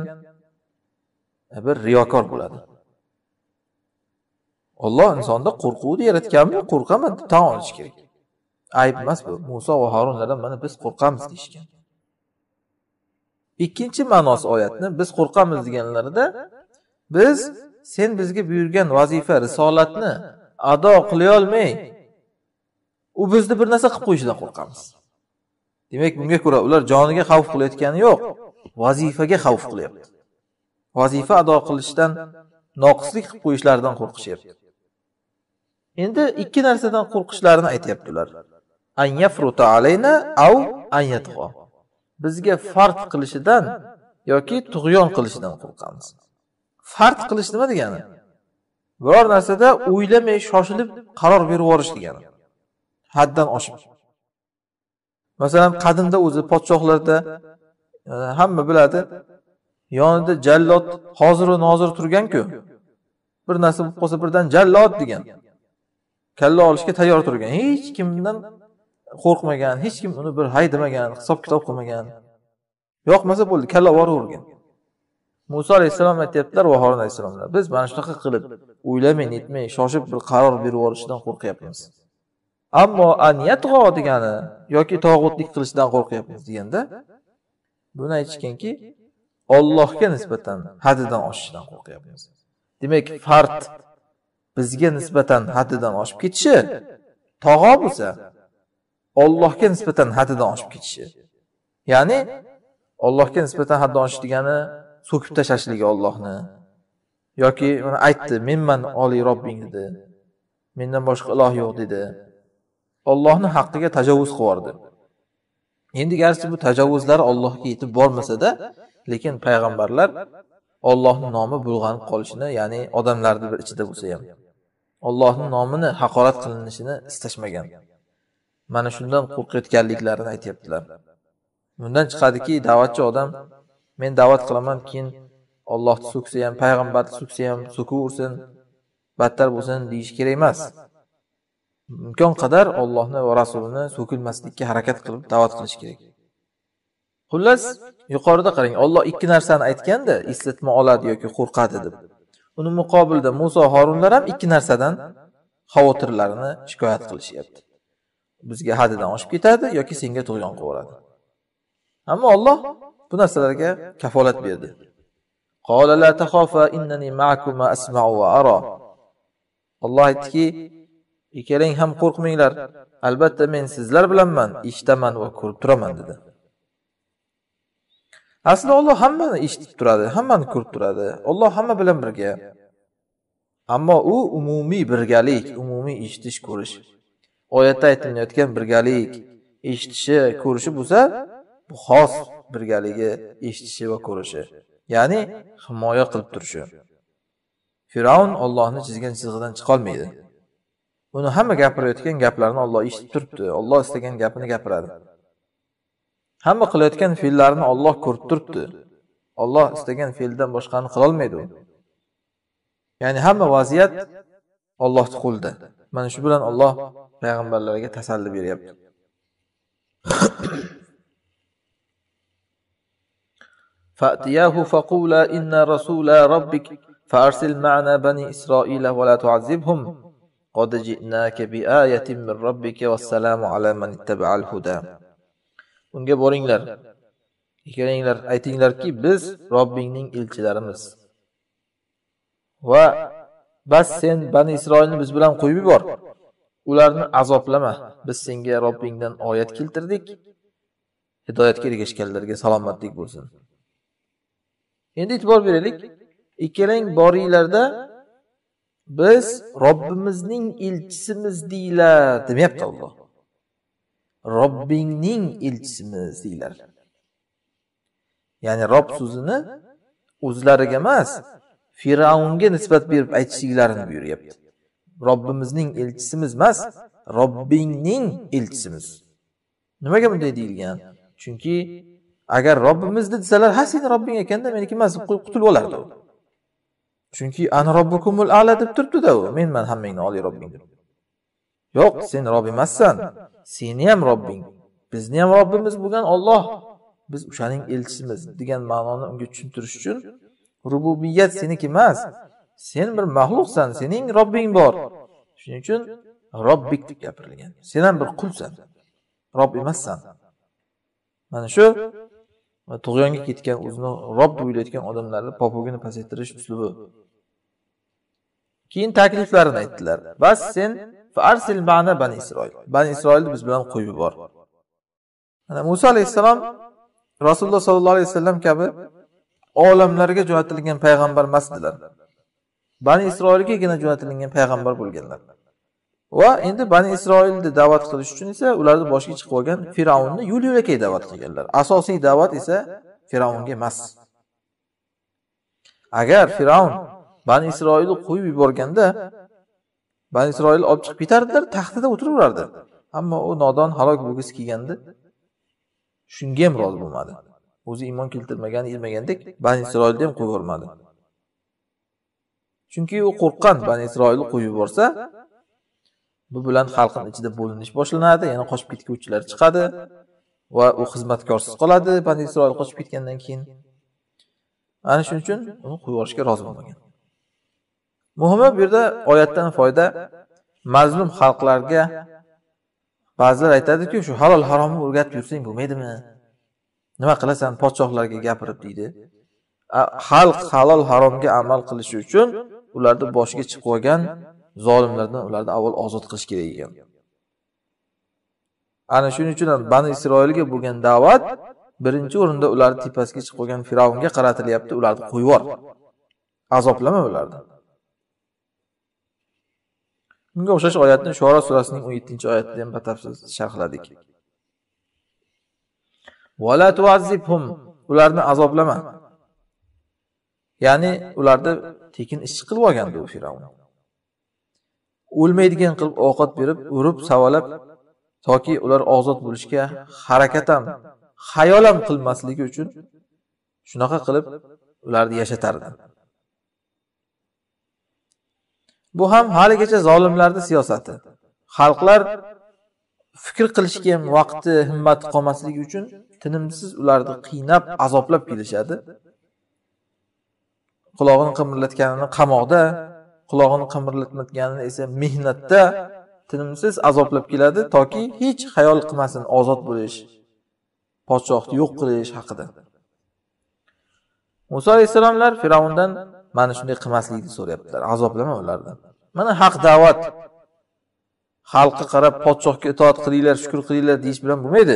bir riyokor bo'ladi. Alloh insonda qo'rquvni yaratganmi, qo'rqaman deb tan olish kerak. Ayb emas bu. Musa va Harunlardan mana biz qo'rqamiz deyishgan. Ikkinchi ma'nosi oyatni biz qo'rqamiz deganlarida sen bizga buyurgan vazifa, risolatni ado qila olmay, u bizni bir narsa qilib qo'yishidan qo'rqamiz. Demak, bunga ko'ra ular joniga xavf qilayotgani yo'q, vazifaga xavf qilyapti. Vazifa ado qilishdan noqislik qilib qo'yishlaridan qo'rqishyapti. Endi ikki narsadan qo'rqishlarini aytayaptilar. An yafruta alayna aw an yatgha. Bizga farz qilishidan yoki tug'yon qilishidan qo'rqamiz. Farz qilish nima degani? Biror narsada o'ylamay shoshilib qaror berib yuborish degani. Haddan oshib. Masalan, qadimda o'zi podshohlarda hamma biladi, yonida jallod hozir va nozir turgan-ku. Bir narsa bo'lib qolsa birdan jallod degan. Kalla olishga tayyor turgan. Hech kimdan qo'rqmagan, hech kim uni bir haydamagan, hisob-kitob qilmagan. Yo'qmasa bo'ldi, kalla boravergan. Musa alayhisalom aytibdilar va Harun alayhisalomlar, biz mana shunaqa qilib, o'ylamay, netmay, shoshib bir qaror berib yuborishdan qo'rqyapmiz. Ammo aniyatg'o degani yoki tog'utlik qilishdan qo'rqyapmiz deganda, buni aytishganki, Allohga nisbatan haddidan oshishidan qo'rqyapmiz. Demak, farz bizga nisbatan haddidan oshib ketishi, tog'o bo'lsa, Allohga nisbatan haddidan oshib ketishi. Ya'ni Allohga nisbatan haddidan oshish degani so'kib tashlashligi Allohni yoki mana aytdi, menman oliy Robbing dedi. Mendan boshqa iloh yo'q dedi. Allohning haqqiga tajovuz qildi. Endi garchi bu tajovuzlar Allohga yetib bormasa-da, lekin payg'ambarlar Allohning nomi bulg'anib qolishini, ya'ni odamlarning bir ichida bo'lsa ham Allohning nomini haqorat qilinishini istashmagan. Mana shundan qo'rqayotganliklarini aytibdilar. Bundan chiqadiki, da'vatchi odam men da'vat qilaman, keyin Allohni so'ksa ham, payg'ambarni so'ksa ham so'kaversin, battar bo'lsin deyish kerak emas. Imkon qadar Allohni va rasulini so'kilmaslikka harakat qilib da'vat qilish kerak. Xullas, yuqorida qarang, Alloh ikki narsani aytganda, eslatma oladi yoki qo'rqadi deb. Uni muqobilda Musa Harunlar ham ikki narsadan xavotirlarini shikoyat qilishyapti. Bizga haddidan oshib ketadi yoki senga tug'yon qiladi. Ammo Alloh bu narsalarga kafolat berdi. Qala la takhafa innani ma'akuma asma'u wa ara. Alloh aytdiki, ikkalang ham qo'rqmanglar, albatta men sizlar bilanman, eshitaman va ko'rib turaman dedi. Aslida Alloh hammani eshitib turadi, hammani ko'rib turadi. Alloh hamma bilan birga. Ammo u umumiy birgalik, umumiy eshitish, ko'rish. Oyatda aytilayotgan birgalik, eshitishi, ko'rishi bo'lsa, bu xos birgaligi, eshitishi va ko'rishi. Ya'ni himoya qilib turishi. Firavun Allohning chizgan chizig'idan chiqa olmaydi. Uni hamma gapirayotgan gaplarni Alloh eshitib turibdi. Alloh istagan gapini gapiradi. Hamma qilayotgan fe'llarini Alloh ko'rib turibdi. Alloh istagan fe'ldan boshqani qila olmaydi u. Ya'ni hamma vaziyat Allohning qo'lida. Mana shu bilan Alloh payg'ambarlarga tasalli beryapti. Fa'tiyahu faqula inna rasula robbik fa'arsil ma'ana bani Isroila va la tu'azzibhum qad ji'naka bi ayatin min robbika wassalamu ala man ittaba'al huda. Unga boringlar. Kelinglar, aytinglarki, biz Robbingning elchilarimiz. Va bas sen Bani Isroilni biz bilan qo'yib yubor. Ularni azoblama. Biz senga Robbingdan oyat keltirdik. Hidoyatga erishganlarga salomatlik bo'lsin. Endi e'tibor beraylik. Ikkalang boringlarda biz Robbimizning elchisimiz deylar, demayapti Alloh. Robbingning elchisimiz deylar. Ya'ni Robb so'zini o'zlariga emas, Firavunga nisbat berib aytishlarini buyuryapti. Robbimizning elchisimiz emas, Robbingning elchisimiz. Nimaga bunday deyilgan? Chunki agar Robbimiz desalar, ha seni Robbing ekanda meniki emas, qutulib olardi u. Chunki ana robbukumul a'la deb turibdi-da u. Menman hammangni oliy Robbing deb. Yo'q, sen Robb emassan. Seni ham Robbing, bizni ham Robbimiz bo'lgan Alloh. Biz o'shaning elchisimiz degan ma'noni unga tushuntirish uchun rububiyat seniki emas. Sen bir mahluqsan, sening Robbing bor. Shuning uchun Robbik deb gapirilgan. Sen ham bir qulsan. Robb emassan. Mana shu tug'yonga ketgan, o'zini Robb deb o'ylayotgan odamlarni popugini pasaytirish uslubi. Keyin takliflarini aytdilar. Bas sen fa arsil ma'na bani Isroil. Bani Isroilni biz bilan qo'yib yubor. Ana Musa alayhissalom Rasululloh sollallohu alayhi vasallam kabi olamlarga jo'natilgan payg'ambar emasdilar. Bani Isroilgagina jo'natilgan payg'ambar bo'lganlar. Va endi Bani Isroilni da'vat qilish uchun esa ularni boshiga chiqib olgan Firavunni yo'l-yo'lakay da'vat qilganlar. Asosiy da'vat esa Firavunga emas. Agar Firavun Bani Isroilni qo'yib yuborganda Bani Isroil olib chiqib ketardilar, taxtida o'tiraverardi. Ammo u nodon halok bo'lgisi kelgandi. Shunga ham rozi bo'lmadi. O'zi iymon keltirmagan, yilmagandek Bani Isroilni ham qo'yib yubormadi. Chunki u qo'rqqan, Bani Isroilni qo'yib yuborsa, bu bilan xalqning ichida bo'linish boshlanadi, yana qochib ketuvchilar chiqadi va u xizmatkorsiz qoladi Bani Isroil qochib ketgandan keyin. Ana shuning uchun uni qo'yib yuborishga rozi bo'lmagan. Muhimi bu yerda oyatdan foyda mazlum xalqlarga ba'zilar aytadi-ku, shu halol haromni o'rgatib yursang bo'lmaydimi? Nima qilasan podshohlarga gapirib deydi. Xalq halol haromga amal qilishi uchun ularni boshiga chiqib olgan zolimlardan ularni avval ozod qilish kerak ekan. Ana shuning uchun ham Bani Isroilga bo'lgan da'vat birinchi o'rinda ularning tepasiga chiqib olgan Firavunga qaratilyapti, ularni qo'yib yubor. Azoblama ularni. Bunga o'xshash oyatni Shuara surasining 17-oyatida ham batafsil sharhladik. Va la tu'azzibhum, ularni azoblama. Ya'ni ularni tekin ishchi qilib olgandi u Firavun. O'lmaydigan qilib ovqat berib, urib, savalab toki ular ozod bo'lishga harakat ham, xayol ham qilmasligi uchun shunaqa qilib ularni yashatardi. Bu ham haligacha zolimlarning siyosati. Xalqlar fikr qilishga ham vaqti, himmati qolmasligi uchun tinimsiz ularni qiynab, azoblab kelishadi. Quloqini qimirlatganini qamoqda, quloqini qimirlatmaganini esa mehnatda tinimsiz azoblab keladi toki hech xayol qilmasin ozod bo'lish, podshohni yo'q qilish haqida. Musa alayhisalomlar Firavundan mana shunday qilmaslikni so'rayaptilar, azoblama ularni. Mana haq da'vat. Xalqqa qarab podshohga itoat qilinglar, shukr qilinglar deyish bilan bo'lmaydi.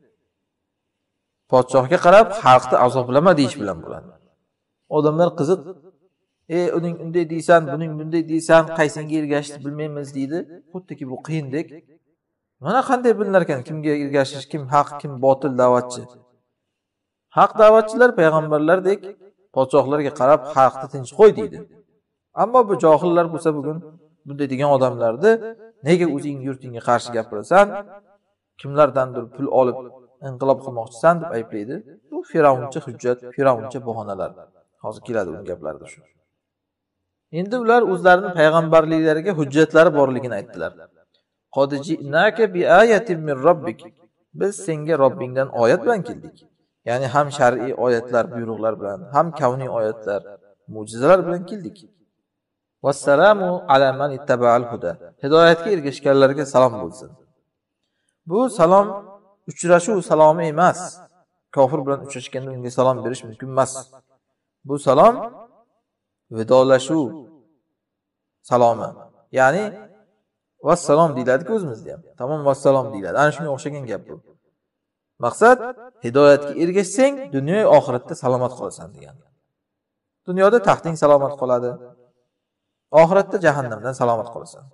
Podshohga qarab xalqni azoblama deyish bilan bo'ladi. Odamlar qiziq, uning unday deysan, buning bunday deysan, qaysinga ergashishni bilmaymiz deydi. Xuddiki bu qiyindek. Mana qanday bilinar ekan, kimga ergashish, kim haq, kim botil da'vatchi. Haq da'vatchilar payg'ambarlardek podshohlarga qarab xalqni tinch qo'y deydi. Ammo bu johillar bo'lsa bugun bunday degan odamlarni nega o'zing yurtingga qarshi gapirasan, kimlardandir pul olib inqilob qilmoqchisan deb ayblaydi. Bu Firavuncha hujjat, Firavuncha bahonalar. Hozir keladi bu gaplarda shu. Endi ular o'zlarining payg'ambarliklariga hujjatlari borligini aytdilar. Qad ji'naka bi ayatin min robbik. Biz senga Robbingdan oyat bilan keldik. Ya'ni ham shar'iy oyatlar, buyruqlar bilan, ham kavniy oyatlar, mo'jizalar bilan keldik. Vassalamu ala man ittaba'al huda. Hidoyatga ergashganlarga salom bo'lsin. Bu salom uchrashuv salomi emas. Kofir bilan uchrashganda unga salom berish mumkin emas. Bu salom vidolashuv salomi. Ya'ni vassalom deyiladi o'zimizda ham. Tamom vassalom deyiladi. Ana shunga o'xshagan gap bu. Maqsad hidoyatga ergashsang, dunyo va oxiratda salomat qolasan degan. Dunyoda taxting salomat qoladi. Oxiratda jahannamdan salomat qolasan.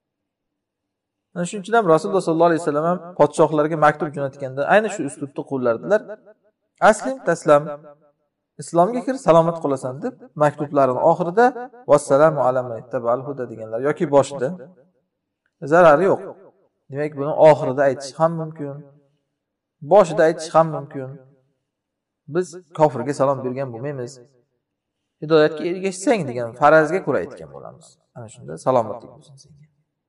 Ana shuning uchun ham Rasululloh sollallohu alayhi vasallam ham podshohlarga maktub jo'natganda ayni shu uslubda qo'llardilar. Aslim taslam, islomga kir salomat qolasan deb maktublarining oxirida vassalamu ala man ittaba'al huda deganlar yoki boshida zarari yo'q. Demak, buni oxirida aytish ham mumkin. Boshida aytish ham mumkin. Biz kofirga salom bergan bo'lmaymiz. Hidoyatga ergashsang degan farazga ko'ra aytgan bo'lamiz. Ana shunda salomatlik bo'lsin senga.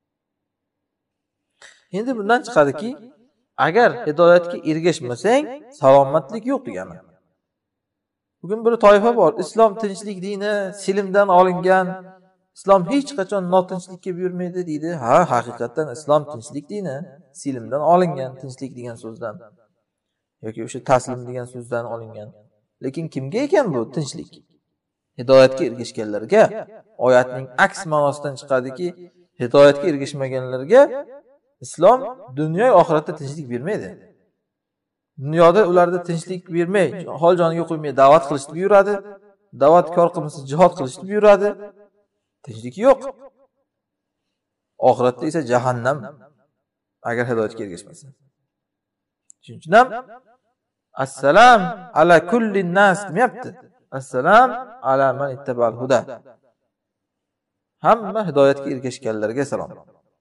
Endi bundan chiqadiki, agar hidoyatga ergashmasang, salomatlik yo'q degani. Bugun bir toifa bor, islom tinchlik dini, silimdan olingan, islom hech qachon notinchlikka buyurmaydi deydi. Ha, haqiqatan islom tinchlik dini, silimdan olingan, tinchlik degan so'zdan yoki o'sha taslim degan so'zdan olingan. Lekin kimga ekan bu tinchlik? Hidoyatga ergashganlarga. Oyatning aks ma'nosidan chiqadiki, hidoyatga erishmaganlarga islom dunyo va oxiratda tinchlik bermaydi. Dunyoda ularda tinchlik bermay, hol joniga qo'ymay da'vat qilishni buyuradi. Da'vat kor qilmasa jihad qilishni buyuradi. Tinchlik yo'q. Oxiratda esa jahannam agar hidoyatga erishmasa. Shuning uchun ham assalam ala kulli nas deyapti. Assalam ala man ittaba'al huda. Hamma hidoyatga erishganlarga salom.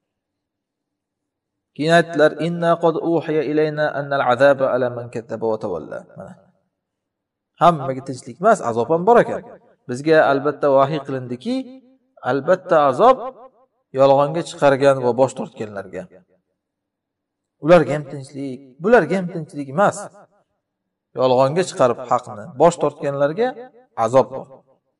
Keyin aytdilar inna qad uhiya ilayna annal azaba ala man kazzaba va tawalla. Hammaga tinchlik emas, azob ham bor ekan. Bizga albatta vahiy qilindiki, albatta azob yolg'onga chiqargan va bosh tortganlarga. Ularga ham tinchlik, bularga ham tinchlik emas. Yolg'onga chiqarib haqni bosh tortganlarga azob bor.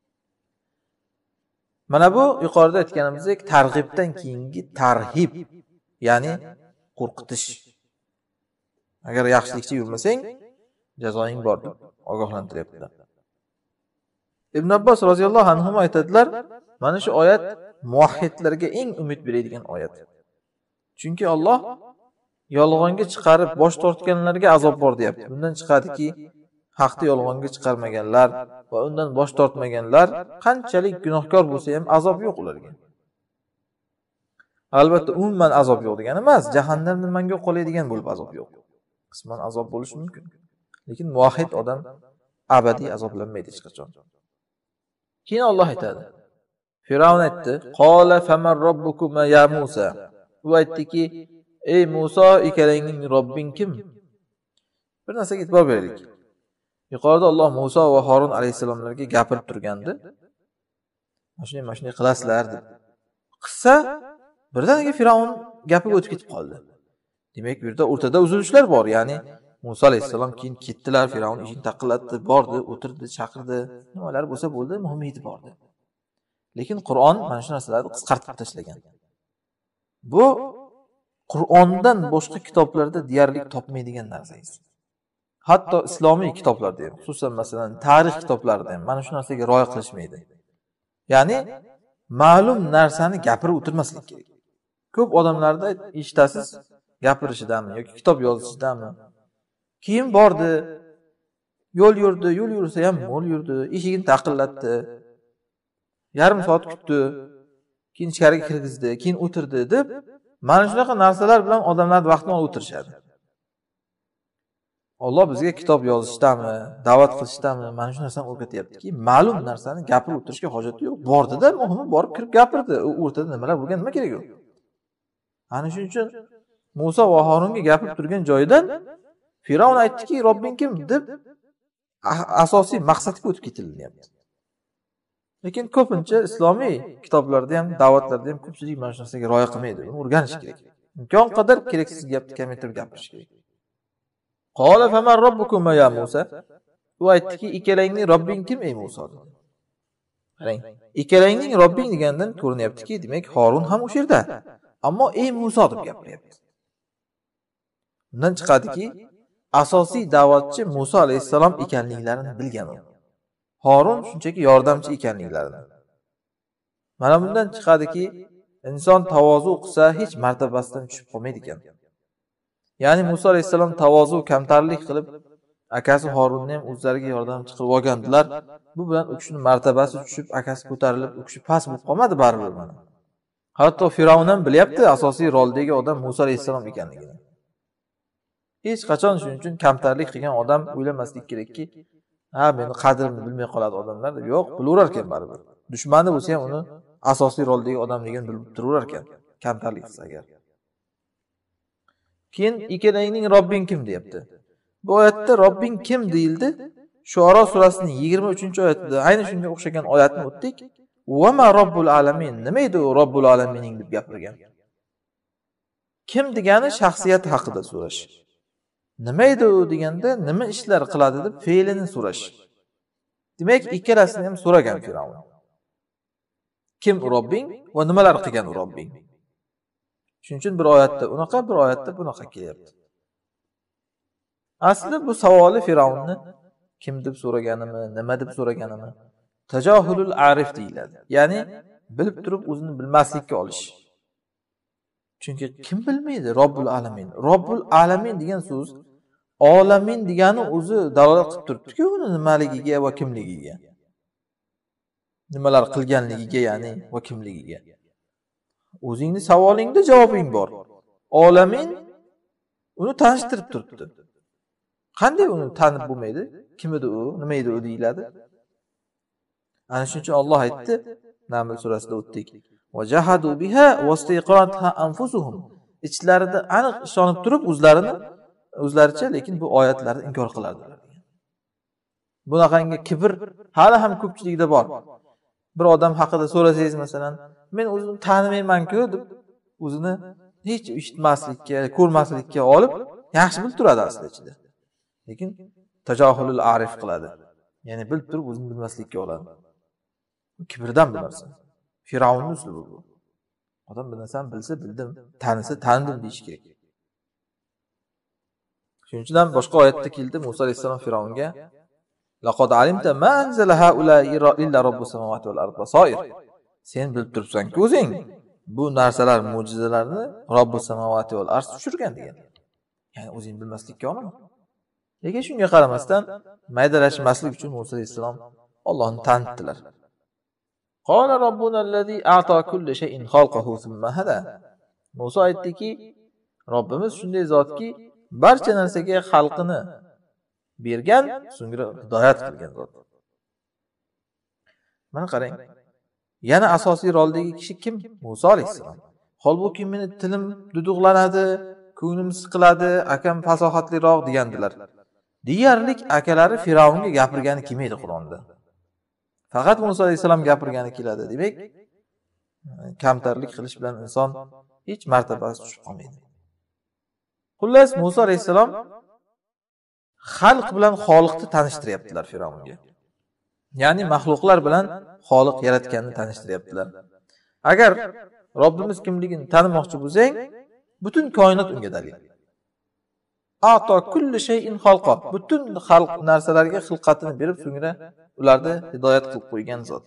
Mana bu yuqorida aytganimizdek targ'ibdan keyingi tarhib, ya'ni qo'rqitish. Agar yaxshilikcha yurmasang, jazoing bor deb ogohlantiryaptilar. Ibn Abbos roziyallohu anhu aytadilar, mana shu oyat muvahhidlarga eng umid beradigan oyat. Chunki Alloh yolg'onga chiqarib bosh tortganlarga azob bor deyapti. Bundan chiqadiki, haqni yolg'onga chiqarmaganlar va undan bosh tortmaganlar qanchalik gunohkor bo'lsa ham azob yo'q ularga. Albatta umuman azob yo'q degani emas, jahannamdan manga qolaydigan bo'lib azob yo'q. Qisman azob bo'lishi mumkin. Lekin muvahhid odam abadiy azoblanmaydi hech qachon. Keyin Alloh aytadi. Firavun aytdi: "Qala famar robbukum ya Musa?" U aytdiki: "Ey Musa, ikkalangning Robbing kim?" Bir narsaga e'tibor beraylik. Yuqorida Alloh Musa va Harun alayhisalomlarga gapirib turgandi. Mana shunday qilasizlar deb. Qissa birdaniga Firavun gapiga o'tib ketib qoldi. Demak, bu yerda o'rtada uzilishlar bor, ya'ni Musa alayhisalom keyin ketdilar, Firavun ishini taqillatdi, bordi, o'tirdi, chaqirdi, nimalar bo'lsa bo'ldi, muhimmi bordi. Lekin Qur'on mana shu narsalarni qisqartirib tashlagan. Bu Qur'ondan boshqa kitoblarda deyarli topmaydigan narsa. Hatto islomiy kitoblarda ham, xususan masalan tarix kitoblarida ham mana shu narsaga rioya qilishmaydi. Ya'ni ma'lum narsani gapirib o'tirmaslik kerak. Ko'p odamlarda eshitasiz, gapirishidanmi yoki kitob yozishidanmi. Keyin bordi, yo'l yursa ham yo'l yurdi, eshigini taqillatdi. Yarim soat kutdi, keyin ichkariga kirgizdi, keyin o'tirdi deb mana shunaqa narsalar bilan odamlar vaqtni olib o'tirishadi. Alloh bizga kitob yozishdami, da'vat qilishdami, mana shu narsani o'rgatyaptiki, ma'lum narsani gapirib o'tirishga hojati yo'q. Bordida, muhimi borib kirib gapirdi. U o'rtada nimalar bo'lgan, nima kerak yo'q. Ana shuning uchun Musa va Harunga gapirib turgan joyidan Firavun aytdiki, "Robbing kim?" deb asosiy maqsadga o'tib ketildi. Lekin ko'pincha islomiy kitoblarda ham, da'vatlarda ham ko'pchilik mana shu narsaga rioya qilmaydi. Uni o'rganish kerak. Imkon qadar keraksiz gapni kamaytirib gapirish kerak. Qala famar robbukum ya Musa? U aytdiki, "Ikkalangning Robbing kim ey Musa?" Qarang, ikkalangning Robbing degandan ko'rinyaptiki, demak Harun ham o'sha yerda. Ammo ey Musa deb gapiryapti. Bundan chiqadiki, asosiy da'vatchi Musa alayhisalom ekanliklarini bilgan u. Harun shunchaki yordamchi ekanliklarini. Mana bundan chiqadiki, inson tavozu qilsa hech martabasidan tushib qolmaydi ekan. Ya'ni Musa alayhisalom tavozu kamtarlik qilib, akasi Harunni ham o'zlariga yordamchi qilib olgandilar. Bu bilan u kishining martabasi tushib, akasi ko'tarilib, u kishi past bo'lib qolmadi baribir mana. Hatto Firavun ham bilyapti asosiy roldagi odam Musa alayhisalom ekanligini. Hech qachon shuning uchun kamtarlik qilgan odam o'ylamaslik kerakki, meni qadrimni bilmay qoladi odamlar deb. Yo'q, bilaverar ekan baribir. Dushmani bo'lsa ham uni asosiy roldagi odamligini bilib turaverar ekan, kamtarlik qilsa agar. Keyin ikkalangning Robbing kim deyapti. Bu oyatda Robbing kim deyildi? Shuara surasining 23-oyatida ayni shunga o'xshagan oyatni o'tdik. Va ma robbul alamin. Nima edi u robbul alamining deb gapirgan? Kim degani shaxsiyat haqida so'rash. Nima edi u deganda nima ishlar qiladi deb fe'lini so'rash. Demak, ikkalasini ham so'ragan Firavun. Kim Robbing va nimalar qilgan Robbing? Shuning uchun bir oyatda unaqa, bir oyatda bunaqa kelyapti. Asli bu savoli Firavunni kim deb so'raganimi, nima deb so'raganimi tajahulul arif deyiladi. Ya'ni bilib turib o'zini bilmaslikka olish. Chunki kim bilmaydi Robbul alamin. Robbul alamin degan so'z olamin degani o'zi dalolat qilib turibdi-ku, uni nimaligiga va kimligiga. Nimalar qilganligiga, ya'ni va kimligiga. O'zingni savolingda javobing bor. Olamin uni tanishtirib turibdi. Qanday uni tanib bo'lmaydi? Kim edi u? Nima edi u deyiladi? Ana shuning uchun Alloh aytdi, Naml surasida o'tdik. Va jahadu biha wastaqatha anfusuhum. Ichlarida aniq ishonib turib o'zlaricha lekin bu oyatlarni inkor qilardilar. Bunaqangi kibr hali ham ko'pchilikda bor. Bir odam haqida so'rasangiz masalan, men o'zimni tanimayman-ku deb o'zini hech eshitmaslikka, ko'rmaslikka olib yaxshi bilib turadi aslida ichida. Lekin tajahulul arif qiladi. Ya'ni bilib turib o'zini bilmaslikka oladi. Kibrdan bu narsa. Firavunning uslubi bu. Odam bir narsani bilsa bildim, tanisa tandim deyish kerak. Shuning uchun boshqa oyatda keldi Musa alayhisalom Firavunga laqad alimta ma anzala haula illa robbus samawati wal ardi basair. Sen bilib turibsan-ku o'zing bu narsalar mo'jizalarni Robbus samawati wal ardi tushirgan degan. Ya'ni o'zing bilmaslikka olma. Lekin shunga qaramasdan maydalashmaslik uchun Musa alayhisalom Allohni tanitdilar. Qala robbuna allazi a'ta kulli shay'in khalqahu thumma hada. Musa aytdiki, Robbimiz shunday zotki, barcha narsaga xalqini bergan, so'ngra hidoyat qilgan zot. Mana qarang. Yana asosiy roldagi kishi kim? Musa alayhisalom. Holbuki meni tilim duduqlanadi, ko'nglim siqiladi, akam fasohatliroq degandilar. Deyarlik akalari Firavunga gapirgani kim edi Qur'onda? Faqat Musa alayhisalom gapirgani keladi. Demak, kamtarlik qilish bilan inson hech martabasi tushib qolmaydi. Xullas Musa alayhisalom xalq bilan Xoliqni tanishtiryaptilar Firavunga. Ya'ni maxluqlar bilan Xoliq yaratganini tanishtiryaptilar. Agar Robbimiz kimligini tanimoqchi bo'lsang, butun koinot unga dalil. A'to kulli shay'in xalqa. Butun xalq narsalarga xilqatini berib, so'ngra ularni hidoyat qilib qo'ygan zot.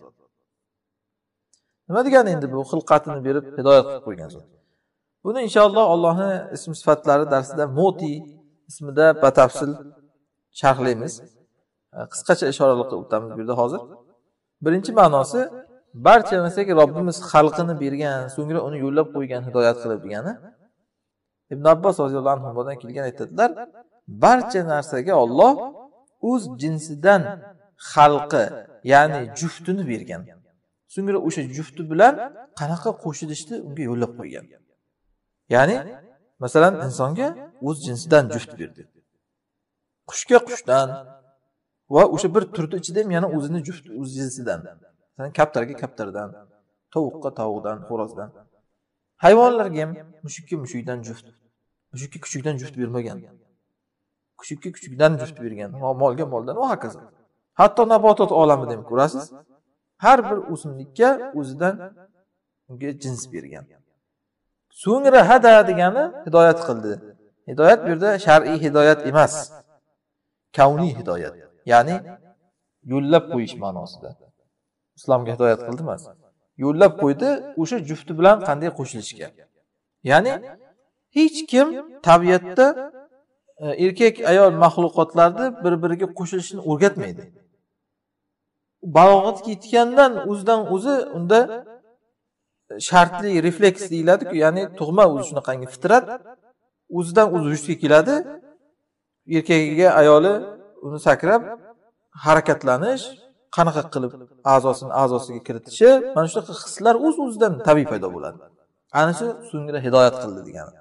Nima degani endi bu xilqatini berib hidoyat qilib qo'ygan zot? Buni inshaalloh Allohning ism sifatlari darsida Moti ismida batafsil sharhlaymiz. Qisqacha ishoralar qilib o'tamiz bu yerda hozir. Birinchi ma'nosi barcha narsaga Robbimiz xalqini bergan, so'ngra uni yo'llab qo'ygan, hidoyat qilib degani. Ibn Abbos roziyallohu anhudan kelgan aytadilar, barcha narsaga Alloh o'z jinsidan xalqi, ya'ni juftini bergan. So'ngra o'sha jufti bilan qanaqa qo'shilishni unga yo'llab qo'ygan. Ya'ni masalan insonga o'z jinsidan juft berdi. Qushga qushdan va o'sha bir turdi ichida ham yana o'zini juft o'z jinsidan. Masalan kaptarga kaptardan, tovuqqa tovuqdan, xo'rozdan. Hayvonlarga ham mushukka mushukdan juft. Mushukka kuchukdan juft bermagan. Kuchukka kuchukdan juft bergan. Molga moldan va hokazo. Hatto nabotot olamida ham ko'rasiz. Har bir o'simlikka o'zidan unga jins bergan. So'ngra hada degani hidoyat qildi. Hidoyat bu yerda shar'iy hidoyat emas. Kavniy hidoyat. Ya'ni yo'llab qo'yish ma'nosida. Islomga hidoyat qildi emas. Yo'llab qo'ydi o'sha jufti bilan qanday qo'shilishga. Ya'ni hech kim tabiatda erkak ayol maxluqotlarni bir-biriga qo'shilishini o'rgatmaydi. Balog'atga yetgandan o'zidan o'zi unda shartli refleks deyiladi-ku, ya'ni tug'ma o'zi shunaqangi fitrat o'zidan o'zi vujudga keladi. Erkagiga ayoli uni sakrab harakatlanish, qanaqa qilib a'zosiga kiritishi, mana shunaqa hislar o'z-o'zidan tabiiy paydo bo'ladi. Ana shu so'ngra hidoyat qildi degani.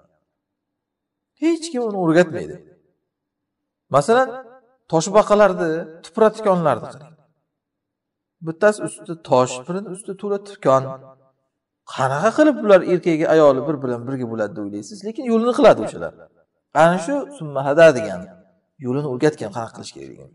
Hech kim uni o'rgatmaydi. Masalan, toshbaqalarni, tupratikonlarni qarang. Bittasi ustida tosh, birini ustida to'la tikon. Qanaqa qilib bular erkagiga ayoli bir bilan birga bo'ladi deb o'ylaysiz, lekin yo'lini qiladi o'shalar. Ana shu summahada degani. Yo'lini o'rgatgan qanaqa qilish kerak degan.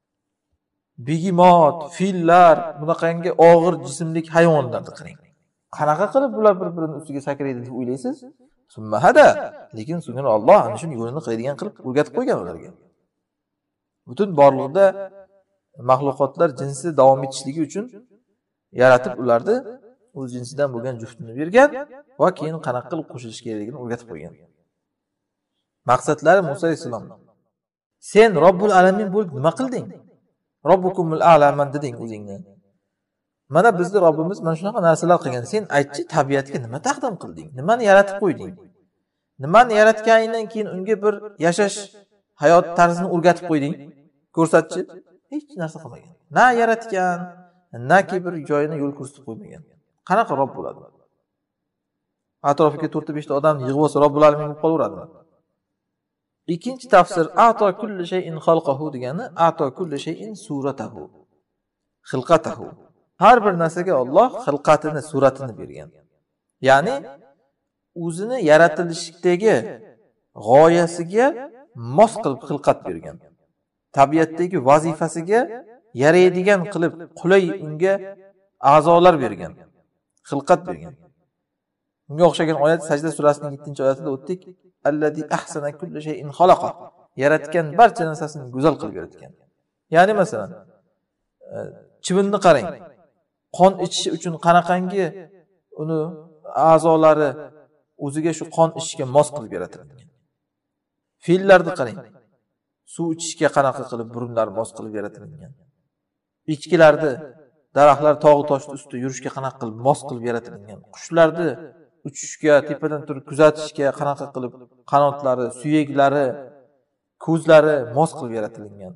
Begimot, fillar, bunaqangi og'ir jismlik hayvonlarni qarang. Qanaqa qilib bular bir-birining ustiga sakraydi deb o'ylaysiz? Summahada, lekin so'ngra Alloh ana shuni yo'lini qiladigan qilib o'rgatib qo'ygan ularga. Butun borliqda maxluqotlar jinsi davom etishligi uchun yaratib ularni o'z jinsidan bo'lgan juftini bergan va keyin qanaqa qilib qo'shilish kerakligini o'rgatib qo'ygan. Maqsadlari Musa alayhisalom. Sen Robbul alamin bo'lib nima qilding? Robbukumul a'laman deding o'zingni. Mana bizni Robbimiz mana shunaqa narsalar qilgan. Sen aytchi, tabiatga nima taqdim qilding? Nimani yaratib qo'yding? Nimani yaratganingdan keyin unga bir yashash hayot tarzini o'rgatib qo'yding? Ko'rsatchi. Hech narsa qilmagan. Na yaratgan, naki bir joyini yo'l ko'rsatib qo'ymagan. Qanaqa Robb bo'ladi? Atrofiga 4-5 ta odam yig'ib olsa Robbul alamin bo'lib qolaveradi. Ikkinchi tafsir a'to kulli shay'in xalqahu degani a'to kulli shay'in suratahu. Xilqatahu. Har bir narsaga Alloh xilqatini, suratini bergan. Ya'ni o'zini yaratilishdagi g'oyasiga mos qilib xilqat bergan. Tabiatdagi vazifasiga yaraydigan qilib qulay unga a'zolar bergan. Xilqat bergan. Bunga o'xshagan oyat Sajda surasining 7-oyatida o'tdik. Allazi ahsana kulli shay'in xalaqa. Yaratgan barcha narsasini go'zal qilib yaratgan. Ya'ni masalan, chivinni qarang. Qon ichishi uchun qanaqangi uni a'zolari o'ziga shu qon ichishga mos qilib yaratilgan. Fillarni qarang. Suv ichishga qanaqa qilib burunlar mos qilib yaratilgan. Echkilarni daraxtlar tog' tosh ustida yurishga qanaqa qilib mos qilib yaratilgan. Qushlarni uchishga, tepadan turib kuzatishga qanaqa qilib qanotlari, suyaklari, ko'zlari mos qilib yaratilgan.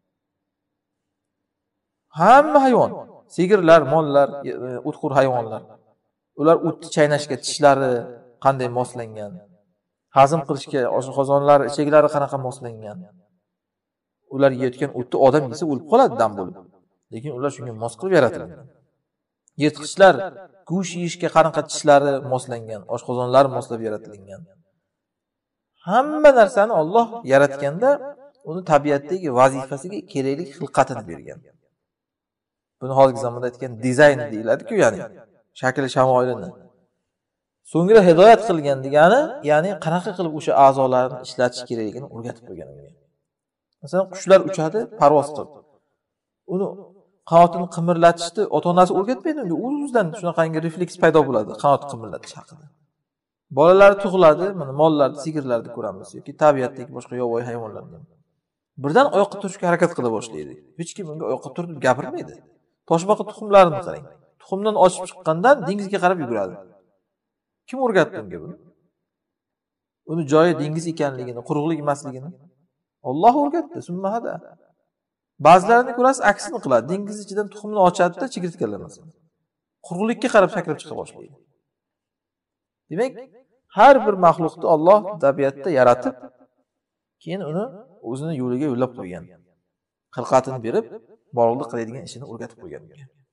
Hamma hayvon, sigirlar, mollar, o'txo'r hayvonlar. Ular o'tni chaynashga tishlari qanday moslangan? Hazm qilishga oshqozonlar, ichaklari qanaqa moslangan? Ular yeyotgan o'tni odam yesa o'lib qoladi dam bo'lib. Lekin ular shunga mos qilib yaratilgan. Yirtqichlar go'sht yeyishga qanaqa tishlari moslangan, oshqozonlari moslab yaratilgan. Hamma narsani Alloh yaratganda uni tabiatdagi vazifasiga kerakli xilqatini bergan. Buni hozirgi zamonda aytgan dizayn deyiladi-ku, ya'ni shakli shamoilini. So'ngra hidoyat qilgan degani, ya'ni qanaqa qilib o'sha a'zolarni ishlatish kerakligini o'rgatib qo'ygan unga. Masalan, qushlar uchadi, parvoz qilib. Uni qanotini qimirlatishni ota-onasi o'rgatmaydi unga. O'zidan shunaqangi refleks paydo bo'ladi qanot qimirlatish haqida. Bolalari tug'iladi, mana mollarni, sigirlarni ko'ramiz yoki tabiatdagi boshqa yovvoyi hayvonlarni. Birdan oyoqqa turishga harakat qila boshlaydi. Hech kim unga oyoqqa tur deb gapirmaydi. Toshbaqa tuxumlarini qarang. Tuxumdan ochib chiqqandan dengizga qarab yuguradi. Kim o'rgatdi unga buni? Uni joyi dengiz ekanligini, quruqlik emasligini Alloh o'rgatdi. Summahada. Ba'zilarini ko'rasiz, aksini qiladi. Dengiz ichidan tuxumni ochadi-da, chigirtkalar masalan. Quruqlikka qarab sakrab chiqa boshlaydi. Demak, har bir maxluqni Alloh tabiatda yaratib, keyin uni o'zini yo'liga yo'llab qo'ygan. Xilqatini berib, borliq qiladigan ishini o'rgatib qo'ygan.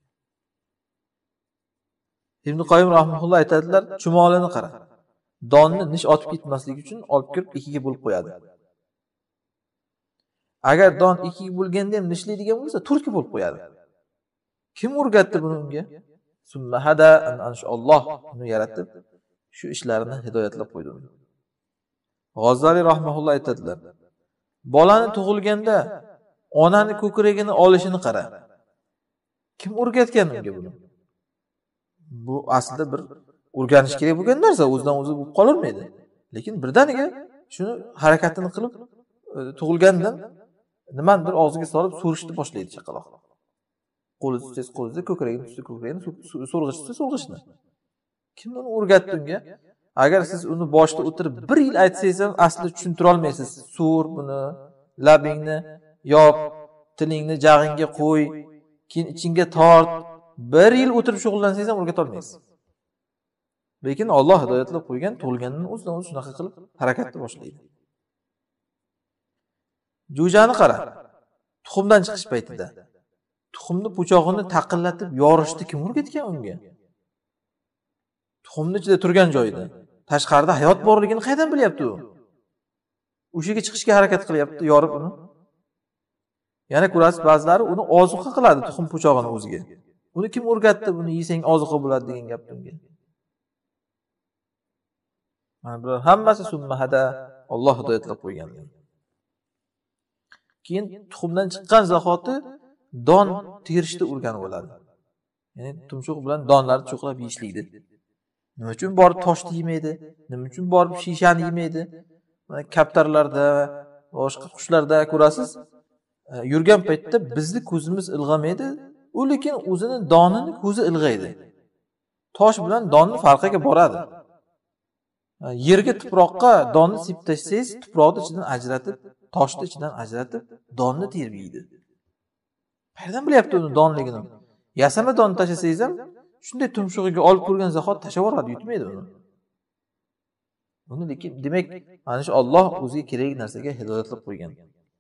Ibn Qoyim rahimahulloh aytadilar, chumolini qara. Donni nish otib ketmasligi uchun olib kirib ikkiga bo'lib qo'yadi. Agar don ikkiga bo'lganda ham nishlaydigan bo'lsa, turtga bo'lib qo'yadi. Kim o'rgatdi buni unga? Summahada Alloh uni yaratib, shu ishlarini hidoyatlab qo'ydi. G'azzali rahimahulloh aytadilar, bolani tug'ilganda onani ko'kragini olishini qara. Kim o'rgatgan unga buni? Bu aslida bir o'rganish kerak bo'lgan narsa, o'zidan o'zi bo'lib qolavermaydi. Lekin birdaniga shuni harakatini qilib tug'ilgandan nimanidir og'ziga solib so'rishni boshlaydi chaqaloq. Qo'lida ko'kragini tutsa ko'kragini, so'rg'ishsa so'rg'ishni. Kim uni o'rgatdi unga? Agar siz uni boshda o'tirib 1 yil aytsangiz ham aslida tushuntira olmaysiz. So'r buni, labingni yop, tilingni jag'ingga qo'y, keyin ichingga tort. 1 yil o'tirib shug'ullansangiz ham o'rgata olmaysiz. Lekin Alloh hidoyatlab qo'ygan, tug'ilgandan o'zidan o'zi shunaqa qilib harakatni boshlaydi. Jo'jani qara. Tuxumdan chiqish paytida tuxumni po'chog'ini taqillatib yorishni kim o'rgatgan unga? Tuxumni ichida turgan joyida tashqarida hayot borligini qayerdan bilyapti u? O'shaga chiqishga harakat qilyapti, yorib uni. Yana ko'rasiz, ba'zilari uni ozuqa qiladi tuxum po'chog'ini o'ziga. Uni kim o'rgatdi? Buni yesang ozuqa bo'ladi degan gap unga. Mana bular hammasi summahada Alloh hidoyatlab qo'ygan. Keyin tuxumdan chiqqan zahoti don terishni o'rganib oladi. Ya'ni tumshuq bilan donlarni cho'qlab yeyishlikdi. Nima uchun borib toshni yemaydi? Nima uchun borib shishani yemaydi? Mana kaptarlarda, boshqa qushlarda ko'rasiz, yurgan paytda bizni ko'zimiz ilg'amaydi, u lekin o'zini donini ko'zi ilg'aydi. Tosh bilan donni farqiga boradi. Yerga tuproqqa donni sepib tashsangiz, tuproqni ichidan ajratib, toshni ichidan ajratib, donni terib yeydi. Qayerdan bilyapti uni donligini? Yasama don tashlasangiz ham shunday tumshug'iga olib ko'rgan zahot tashlab yuboradi, yutmaydi uni. Uni lekin demak, mana shu Alloh o'ziga kerak narsaga hidoyat qilib qo'ygan.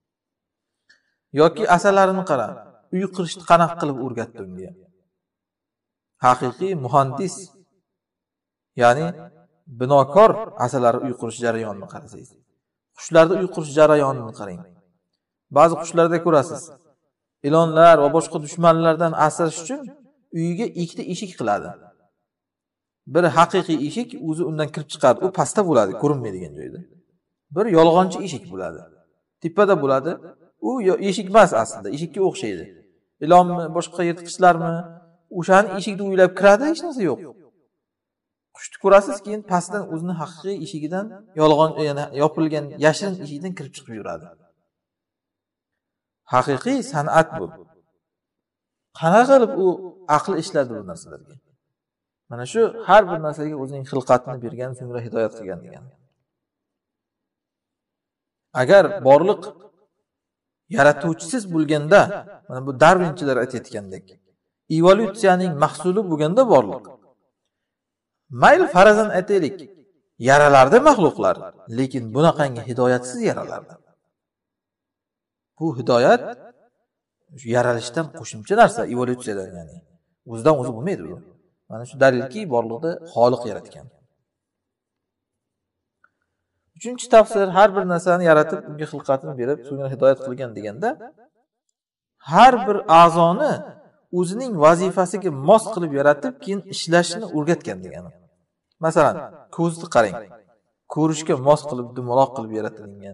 Yoki asalarini qara, uy qurishni qanaqa qilib o'rgatdi unga. Haqiqiy muhandis, ya'ni binokor asalari uy qurish jarayonini qarasangiz. Qushlarda uy qurish jarayonini qarang. Ba'zi qushlarda ko'rasiz, ilonlar va boshqa dushmanlardan asrash uchun uyiga ikkita eshik qiladi. Bir haqiqiy eshik, o'zi undan kirib chiqadi, u pastda bo'ladi, ko'rinmaydigan joyda. Bir yolg'onchi eshik bo'ladi. Tepada bo'ladi. U eshik emas aslida, eshikka o'xshaydi. Ilonmi, boshqa yirtqichlarmi, o'shani eshikni o'ylab kiradi, hech narsa yo'q. Qushni ko'rasiz, keyin pastdan o'zining haqiqiy eshigidan, yolg'on, ya'ni yopilgan yashirin eshigidan kirib chiqib yuradi. Haqiqiy san'at bu. Qanaqa qilib u aql ishladi bu narsalarga? Mana shu har bir narsaga o'zining xilqatini bergan, so'ngra hidoyat qilgan degan. Agar borliq yaratuvchisiz bo'lganda, mana bu Darwinchilar aytayotgandek, evolyutsiyaning mahsuli bo'lganda borliq. Mayl farazan aytaylik, yaralarda maxluqlar, lekin bunaqangi hidoyatsiz yaralarda. Bu hidoyat yaralishdan qo'shimcha narsa, evolyutsiyadan, ya'ni o'zidan o'zi bo'lmaydi bu. Mana shu dalilki borliqda Xoliq yaratgan. Uchinchi tafsir, har bir narsani yaratib, unga xilqatini berib, so'ngra hidoyat qilgan deganda, har bir a'zoni o'zining vazifasiga mos qilib yaratib, keyin ishlashni o'rgatgan degani. Masalan, ko'zni qarang. Ko'rishga mos qilib, dumaloq qilib yaratilgan.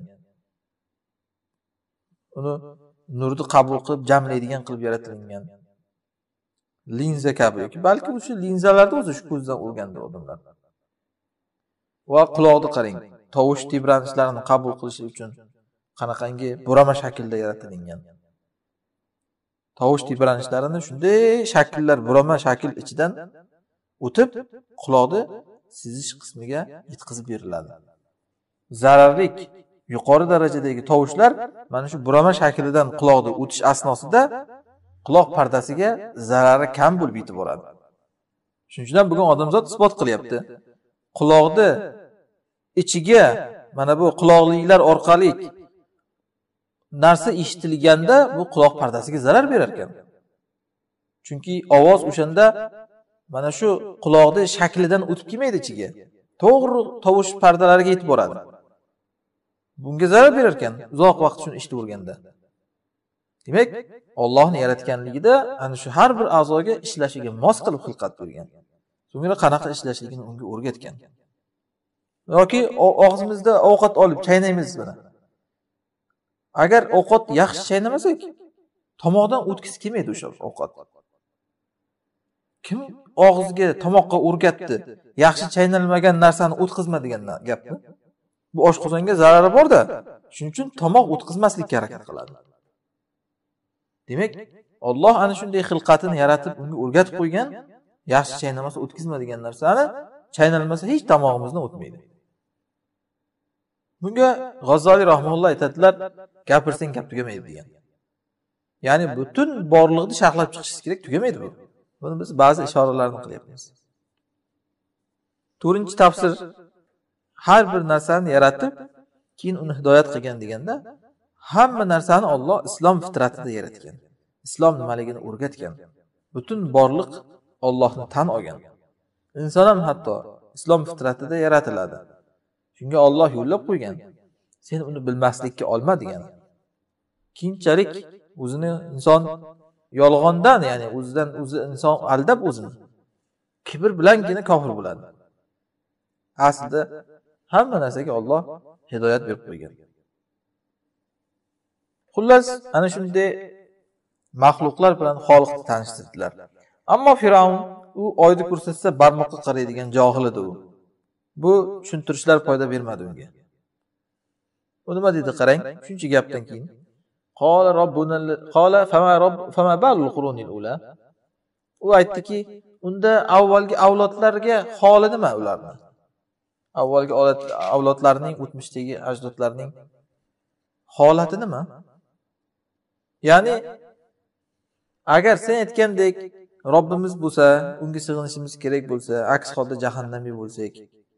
Uni nurni qabul qilib, jamlaydigan qilib yaratilgan. Linza kabi yoki balki o'sha linzalarda o'zi shu ko'zdan o'rgandi odamlar. Va quloqni qarang. Tovush tebranishlarini qabul qilish uchun qanaqangi burama shaklda yaratilgan. Tovush tebranishlarini shunday shakllar, burama shakl ichidan o'tib, quloqni sezish qismiga yetkazib beriladi. Zararli yuqori darajadagi tovushlar mana shu burama shaklidan quloqni o'tish asnosida quloq pardasiga zarari kam bo'lib yetib boradi. Shuning uchun bugun odamzod isbot qilyapti. Quloqni ichiga mana bu quloqliklar orqali narsa eshitilganda bu quloq pardasiga zarar berar ekan. Chunki ovoz o'shanda mana shu quloqni shaklidan o'tib kelmaydi ichiga. To'g'ri tovush pardalariga yetib boradi. Bunga zarar berar ekan uzoq vaqt shuni eshitib o'rganda. Demak, Allohning yaratganligida ana shu har bir a'zoga ishlashiga mos qilib xilqat bergan. So'ngra qanaqa ishlashligini unga o'rgatgan. Yoki og'zimizda ovqat olib chaynaymiz buni. Agar ovqat yaxshi chaynamasak, tomoqdan o'tkisi kelmaydi o'sha ovqat. Kim og'izga, tomoqqa o'rgatdi, yaxshi chaynalmagan narsani o'tkazma degan gapni? Bu oshqozonga zarari bor-da. Shuning uchun tomoq o'tkazmaslikka harakat qiladi. Demak, Alloh ana shunday xilqatini yaratib, unga o'rgatib qo'ygan, yaxshi chaynamasa o'tkazma degan narsani chaynalmasa hech tomog'imizdan o'tmaydi. Bunga G'azzoliy rahimahulloh aytadilar, gapirsang gap tugamaydi degan. Ya'ni butun borliqni sharhlab chiqish kerak, tugamaydi bu. Buni biz ba'zi ishoralarni qilyapmiz. 4-tafsir, har bir narsani yaratib, keyin uni hidoyat qilgan deganda, hamma narsani Alloh islom fitratida yaratgan. Islom nimaligini o'rgatgan. Butun borliq Allohni tan olgan. Inson ham hatto islom fitratida yaratiladi. Shunga Alloh yo'llab qo'ygan. Sen uni bilmaslikka olma degan. Keyinchalik o'zini inson yolg'ondan, ya'ni o'zidan o'zi inson aldab o'zini kibr bilangina kofir bo'ladi. Aslida hamma narsaga Alloh hidoyat berib qo'ygan. Xullas, ana shunday maxluqlar bilan Xoliqni tanishtirdilar. Ammo Firavun u oyni ko'rsatsa barmoqqa qaraydigan johil edi u. Bu tushuntirishlar foyda bermadi unga. U nima dedi qarang, shuncha gapdan keyin. Qala robbuna qala fama balul qurunil ula. U aytdiki, unda avvalgi avlodlarga holi nima ularni? Avvalgi avlodlarning o'tmishdagi ajdodlarning holati nima? Ya'ni agar sen aytgandek Robbimiz bo'lsa, unga sig'inishimiz kerak bo'lsa, aks holda jahannamiy bo'lsak,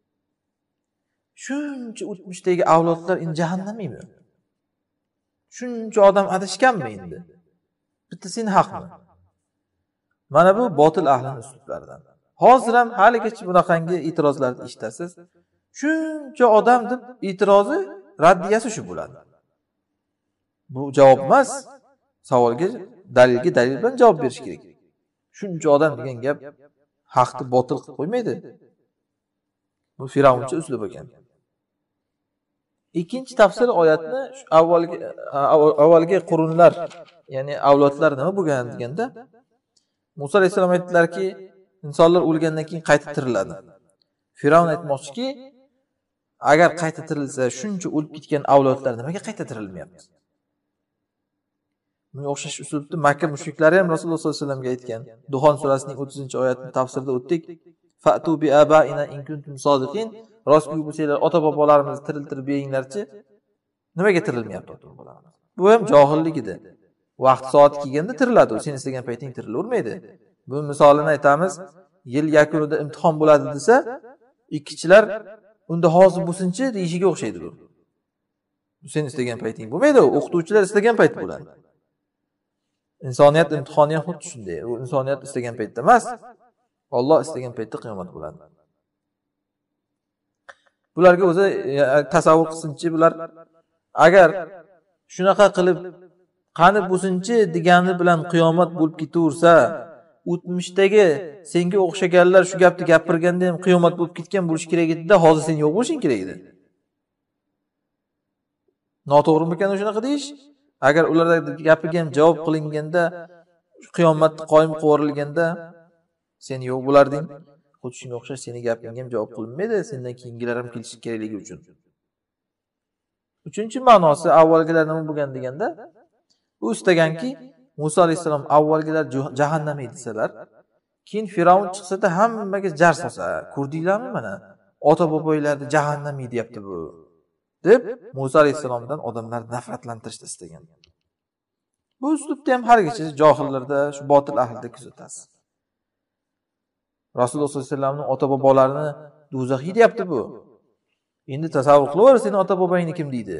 shuncha o'tmishdagi avlodlar endi jahannamiymi? Shuncha odam adashganmi endi? Bitta sen haqmi? Mana bu botil ahlining uslublaridan. Hozir ham haligacha bunaqangi e'tirozlarni eshitasiz. Shuncha odam deb e'tirozi, raddiyasi shu bo'ladi. Bu javob emas. Savolga dalil bilan javob berish kerak. Shuncha odam degan gap haqni botil qilib qo'ymaydi. Bu Firavuncha uslub ekan. Ikkinchi tafsir oyatni avvalgi qurunlar, ya'ni avlodlar nima bo'lgan deganda, Musa alayhisalom aytdilarki, insonlar o'lgandan keyin qayta tiriladi. Firavun aytmoqchiki, agar qayta tirilsa, shuncha o'lib ketgan avlodlar nimaga qayta tirilmayapti? Bunga o'xshash uslubda Makka mushriklari ham Rasululloh sollallohu alayhi vasallamga aytgan. Duxon surasining 30-oyatini tafsirida o'tdik. Fa'tu bi abaina in kuntum sodiqin. Rostgo'y bo'lsanglar, ota-bobolarimizni tiriltirib beringlarchi. Nimaga tirilmayapti ota-bobolarimiz? Bu ham johillik edi. Vaqt soati kelganda tiriladi, sen istagan payting tirilavermaydi. Bu misolini aytamiz. Yil yakunida imtihon bo'ladi desa, ikkichilar unda hozir bo'lsinchi deyishiga o'xshaydi bu. Sen istagan payting bo'lmaydi, o'qituvchilar istagan payt bo'ladi. Insoniyat imtihoni ham xuddi shunday. U insoniyat istagan paytda emas, Alloh istagan paytda qiyomat bo'ladi. Bularga o'zi tasavvur qilsinchi, bular agar shunaqa qilib qani bo'lsinchi degani bilan qiyomat bo'lib ketaversa, o'tmishdagi senga o'xshaganlar shu gapni gapirganda ham qiyomat bo'lib ketgan bo'lish kerak edi-da, hozir sen yo'q bo'lishing kerak edi. Noto'g'rimi ekan shunaqa deyish? Agar ularga gapiga ham javob qilinganda, qiyomatni qoyim qilib yuborilganda sen yo'q bo'larding. Xuddi shunga o'xshash seni gapingga ham javob qilinmaydi, sendan keyingilar ham kelishi kerakligi uchun. Uchinchi ma'nosi avvalgilar nima bo'lgan deganda, u istaganki Musa alayhisalom avvalgilar jahannamiy desalar, keyin Firavun chiqsa-da hammaga jar solsa, ko'rdinglarmi mana, ota-boboylarni jahannamiy deyapti bu, deb Musa alayhisalomdan odamlar nafratlantirishni istagan. Bu uslubda ham hargacha johillarda, shu botil ahlida kuzatasiz. Rasululloh sollallohu alayhi vasallamning ota-bobolarini do'zaxiy deyapti bu. Endi tasavvur qilaver, seni ota-bobangni kim deydi?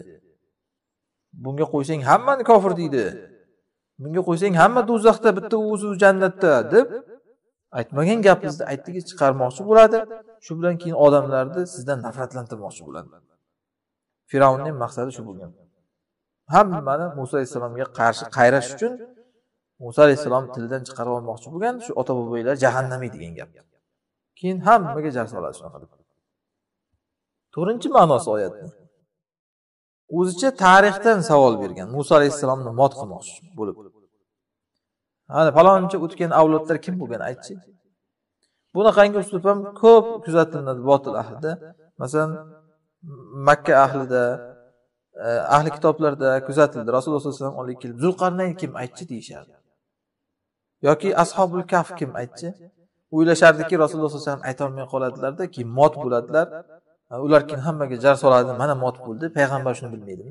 Bunga qo'ysang hammani kofir deydi. Bunga qo'ysang hamma do'zaxda, bitta o'zi jannatda deb aytmagan gapingizni aytdingiz chiqarmoqchi bo'ladi. Shu bilan keyin odamlarni sizdan nafratlantirmoqchi bo'ladi. Firavunning maqsadi shu bo'lgan. Hammani Musa alayhisalomga qarshi qayrash uchun Musa alayhisalom tilidan chiqarib olmoqchi bo'lgan, shu ota-boboylar jahannamiy degan gap. Keyin hammaga jar soladi shunaqa deb. To'rtinchi ma'nosi oyatning. O'zicha tarixdan savol bergan, Musa alayhisalomni mot qilmoqchi bo'lib. Ana faloncha o'tgan avlodlar kim bo'lgan aytchi? Bunaqangi uslub ham ko'p kuzatiladi botil ahlida. Masalan, Makka ahlida, ahli kitoblarda kuzatildi. Rasululloh sollallohu alayhi vasallam olib kelib, Zulqarnayn kim aytchi deyishardi. Yoki Ashobul Kahf kim aytchi? O'ylashardiki, Rasululloh sollallohu alayhi vasallam ayta olmay qoladilarda, keyin mot bo'ladilar. Ular keyin hammaga jar soladi, mana mot bo'ldi, payg'ambar shuni bilmaydimi?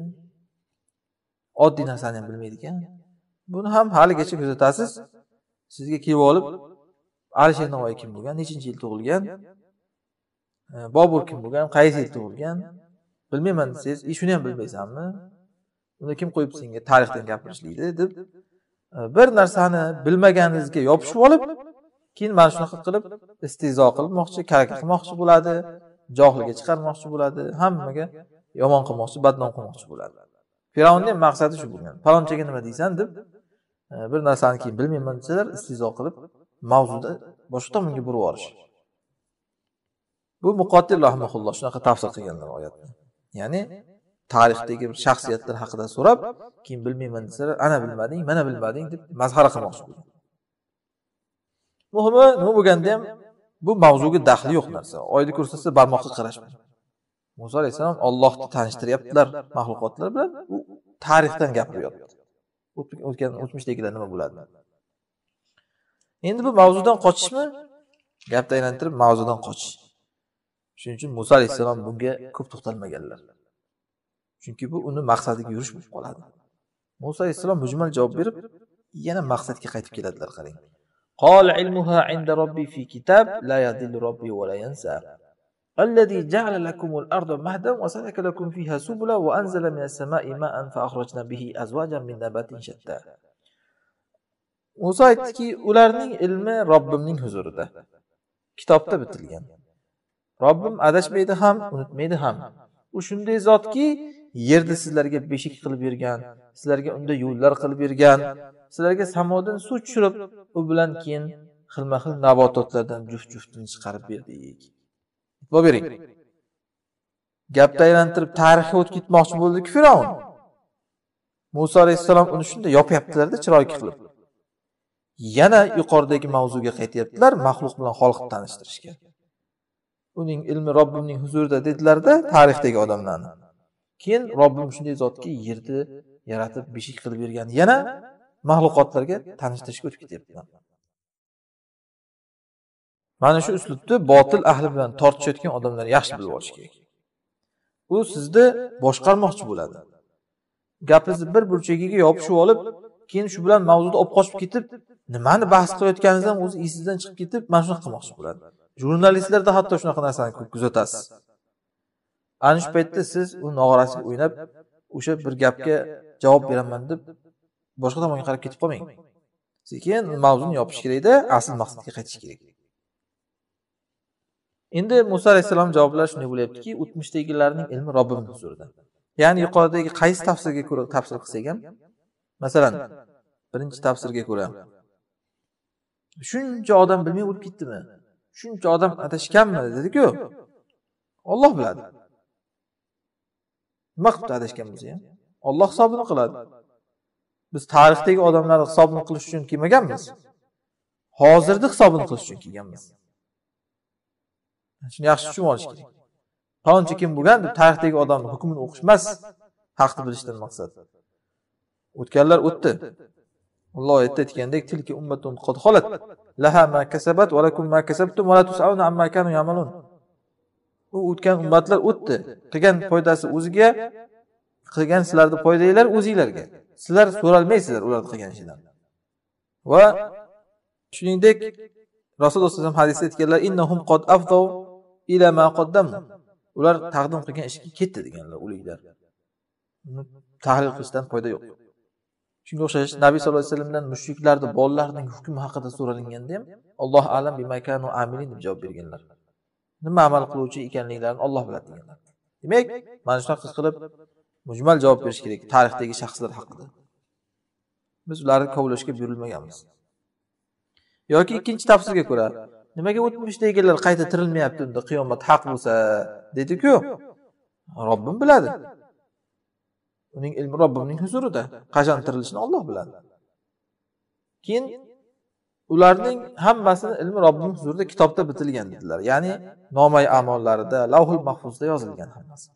Oddiy narsani ham bilmaydi ekan. Buni ham haligacha kuzatasiz. Sizga kelib olib, Alisher Navoiy kim bo'lgan, nechinchi yil tug'ilgan, Bobur kim bo'lgan, qaysi yil tug'ilgan, bilmayman desangiz, shuni ham bilmaysanmi? Uni kim qo'yib senga tarixdan gapirishlikdi deb bir narsani bilmaganingizga yopishib olib, keyin mana shunaqa qilib istizo qilmoqchi, karaka qilmoqchi bo'ladi, johilga chiqarmoqchi bo'ladi, hammaga yomon qilmoqchi, badnom qilmoqchi bo'ladi. Firavunning maqsadi shu bo'lgan. Falonchaga nima deysan deb bir narsani keyin bilmayman desalar, istizo qilib mavzuda boshqa tomonga burib yuborish. Bu Muqottil rahimahulloh shunaqa tafsir qilganlar oyatni. Ya'ni tarixdagi bir shaxsiyatlar haqida so'rab, keyin bilmayman desalar, ana bilmading, mana bilmading deb mazhara qilmoqchi bo'lgan. Muhimi nima bo'lganda ham bu mavzuga daxli yo'q narsa. Oyda ko'rsatsa barmoqqa qarashmaydi. Musa alayhisalom Allohni tanishtiryaptilar mahluqotlar bilan, u tarixdan gapiryapti. O'tgan o'tmishdagilar nima bo'ladi? Endi bu mavzudan qochishmi? Gapni aylantirib mavzudan qochish. Shuning uchun Musa alayhisalom bunga ko'p to'xtalmaganlar. Chunki bu uni maqsadiga yurish bo'lib qoladi. Musa alayhisalom mujmal javob berib, yana maqsadga qaytib keladilar, qarang. Qol ilmuha inda robbi fi kitab la yadillu robbi va la yansa. Alladhi ja'ala lakumul arda mahdan wa salaka lakum fiha subula wa anzala minas sama'i ma'an fa akhrajna bihi azwajan min nabatin shatta. Musa aytdiki, ularning ilmi Robbimning huzurida. Kitobda bitilgan. Robbim adashmaydi ham, unutmaydi ham. U shunday zotki, yerni sizlarga beshik qilib bergan, sizlarga unda yo'llar qilib bergan, sizlarga samodan suv tushirib, u bilan keyin xilma-xil nabototlardan juft-juftini chiqarib berdik. E'tibor bering. Gapni aylantirib tarixga o'tib ketmoqchi bo'ldi-ku Firavun. Musa alayhisalom uni shunday yopyaptilar-da chiroyli qilib. Yana yuqoridagi mavzuga qaytyaptilar, maxluq bilan xalqni tanishtirishga. Uning ilmi Robbimning huzurida dedilar-da tarixdagi odamlarni. Keyin Robbim shunday zotki yerni yaratib beshik qilib bergan, yana mahluqotlarga tanishtirishga o'tib ketyaptilar. Mana shu uslubda botil ahli bilan tortishayotgan odamlar yaxshi bilib olish kerak. U sizni boshqarmoqchi bo'ladi. Gapingizni bir burchagiga yopishib olib, keyin shu bilan mavzuda olib qochib ketib, nimani bahs qilayotganingizdan o'zi esingizdan chiqib ketib, mana shuni qilmoqchi bo'ladi. Jurnalistlarda hatto shunaqa narsani ko'p kuzatasiz. Ana shu paytda siz u nog'orasiga o'ynab, o'sha bir gapga javob beraman deb boshqa tomonga qarab ketib qolmang. Sekin mavzuni yopish kerak-da, asl maqsadga qaytish kerak. Endi Musa alayhisalom javoblari shunday bo'lyaptiki, o'tmishdagilarning ilmi Robbimning huzurida. Ya'ni yuqoridagi qaysi tafsirga ko'ra tafsir qilsak ham, masalan, birinchi tafsirga ko'ra shuncha odam bilmay o'lib ketdimi? Shuncha odam adashganmi dedi-ku. Alloh biladi. Nima qilib adashgan bo'lsa ham, Alloh hisobini qiladi. Biz tarixdagi odamlarning hisobini qilish uchun kelmaganmiz. Hozirda hisobini qilish uchun kelganmiz. Shuni yaxshi tushunib olish kerak. Falonchi kim bo'lgan deb tarixdagi odamning hukmini o'qish emas, haqni bilishdan maqsad. O'tganlar o'tdi. Alloh aytayotgandek, tilki ummatun qad xolat, laha ma kasabat va lakum ma kasabtum va la tus'aluna amma kanu ya'malun. U o'tgan ummatlar o'tdi. Qilgan foydasi o'ziga, qilgan sizlarning foydanglar o'zingizlarga. Sizlar so'ralmaysizlar ularning qilgan ishidan. Va shuningdek Rasululloh sollallohu alayhi vasallam hadisda aytganlar, innahum qad afdaw ila ma qaddam. Ular taqdim qilgan ishga ketdi deganlar o'liklar. Uni tahlil qilishdan foyda yo'q. Shunga o'xshash Nabiy sollallohu alayhi vasallamdan mushriklarning bolalarining hukmi haqida so'ralganda ham Alloh a'lam bima kanu amilin deb javob berganlar. Nima amal qiluvchi ekanliklarini Alloh biladi deganlar. Demak, mana shunaqa qilib mujmal javob berish kerak tarixdagi shaxslar haqida. Biz ularni kovlashga buyurilmaganmiz. Yoki ikkinchi tafsirga ko'ra, nimaga o'tmishdagilar qayta tirilmayapti unda qiyomat haq bo'lsa, dedi-ku. Robbim biladi. Uning ilmi Robbimning huzurida. Qachon tirilishini Alloh biladi. Keyin ularning hammasini ilmi Robbimning huzurida kitobda bitilgan dedilar. Ya'ni nomay amallarida, Lavhul Mahfuzda yozilgan hammasi.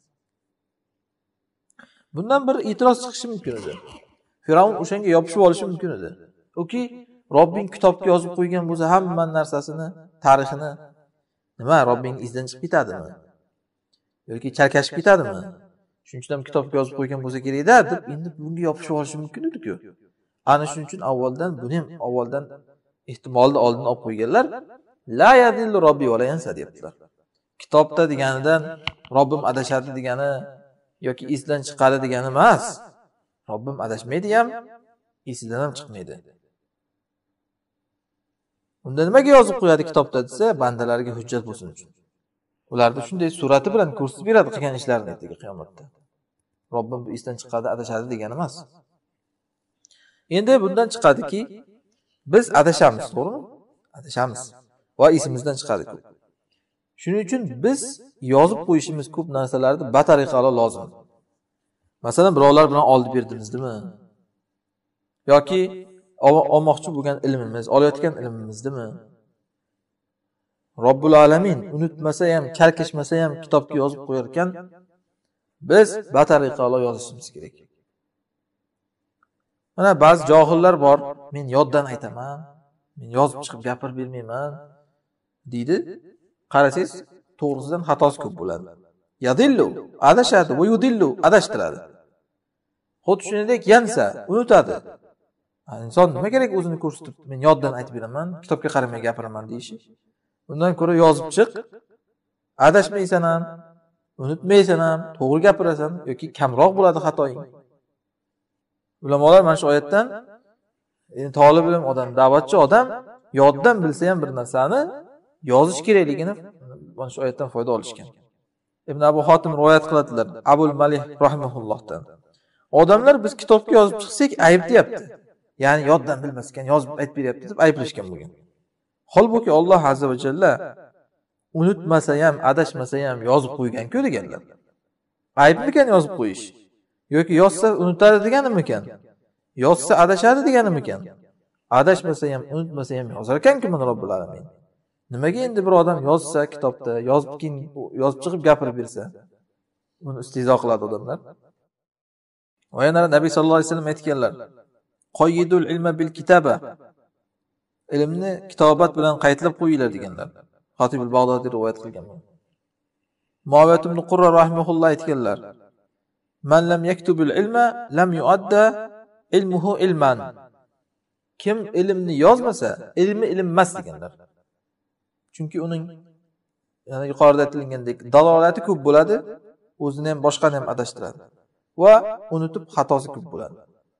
Bundan bir e'tiroz chiqishi mumkin edi. Firavun o'shanga yopishib olishi mumkin edi. Yoki Robbing kitobga yozib qo'ygan bo'lsa hamma narsasini, tarixini nima Robbing izdan chiqib ketadimi? Yoki chalkashib ketadimi? Shuning uchun ham kitobga yozib qo'ygan bo'lsa kerak-da, deb endi bunga yopishib olishi mumkin edi-ku. Ana shuning uchun buni ham avvaldan ehtimolni oldin olib qo'yganlar. La yadillu robbi va la yansa deyaptilar. Kitobda deganidan Robbim adashadi degani yoki esdan chiqadi degani emas. Robbim adashmaydi ham, esidan ham chiqmaydi. Unda nimaga yozib qo'yadi kitobda desa, bandalarga hujjat bo'lsin uchun. Ularda shunday surati bilan ko'rsatib beradi qilgan ishlarini ertaga qiyomatda. Robbim bu esdan chiqadi, adashadi degani emas. Endi bundan chiqadiki, biz adashamiz, to'g'rimi? Adashamiz va esimizdan chiqadi. Shuning uchun biz yozib qo'yishimiz ko'p narsalarni batariqali lozim. Masalan, birovlar bilan olib berdimizdimi? Yoki olmoqchi bo'lgan ilmimiz, olayotgan ilmimizdimi? Robbul alamin unutmasa ham, karkishmasa ham kitobga yozib qo'yar ekan, biz batariqa yozishimiz kerak. Mana ba'zi johillar bor, men yoddan aytaman, men yozib chiqib gapirib bermayman deydi. Qarasangiz, to'g'risidan xatosi ko'p bo'ladi. Yadillu, adashadi, va yudillu, adashtiradi. Xuddi shuningdek yansa, unutadi. Inson nima kerak o'zini ko'rsatib, men yoddan aytib beraman, kitobga qaramay gapiraman deyishi. Undan ko'ra yozib chiq, adashmaysan ham, unutmaysan ham, to'g'ri gapirasan yoki kamroq bo'ladi xatoing. Ulamolar mana shu oyatdan tolib ilm odam, da'vatchi odam yoddan bilsa ham bir narsani yozish kerakligini mana shu oyatdan foyda olishgan. Ibn Abu Hotim rivoyat qiladilar Abul Malih rahimahullohdan. Odamlar biz kitobga yozib chiqsak ayb deyapti. Ya'ni yoddan bilmaskan, yozib aytib beryapti deb ayblashgan bo'lgan. Holbuki Alloh azza va jalla unutmasa ham, adashmasa ham yozib qo'ygan-ku deganlar. Aybmikan yozib qo'yish? Yoki yozsa unutadi deganimikan? Yozsa adashadi deganimikan? Adashmasa ham, unutmasa ham yozar ekan-ku mana Robbul alamin. Nimaga endi bir odam yozsa kitobda, yozib chiqib gapirib bersa, uni istizo qiladi odamlar. Va yana Nabiy sallallohu alayhi vasallam aytganlar: "Qoyidul ilma bil kitaba." Ilmni kitobat bilan qaytlab qo'yinglar deganlar. Xatibul Bag'dodiy rivoyat qilgan. Muaviyat ibn Qurra rahimahulloh aytganlar: "Man lam yaktubil ilma lam yu'adda ilmuhu ilman." Kim ilmni yozmasa, ilmi ilmmas deganlar. Chunki uning yana yuqorida aytilgandek dalolati ko'p bo'ladi, o'zini ham boshqani ham adashtiradi va unutib xatosi ko'p bo'ladi.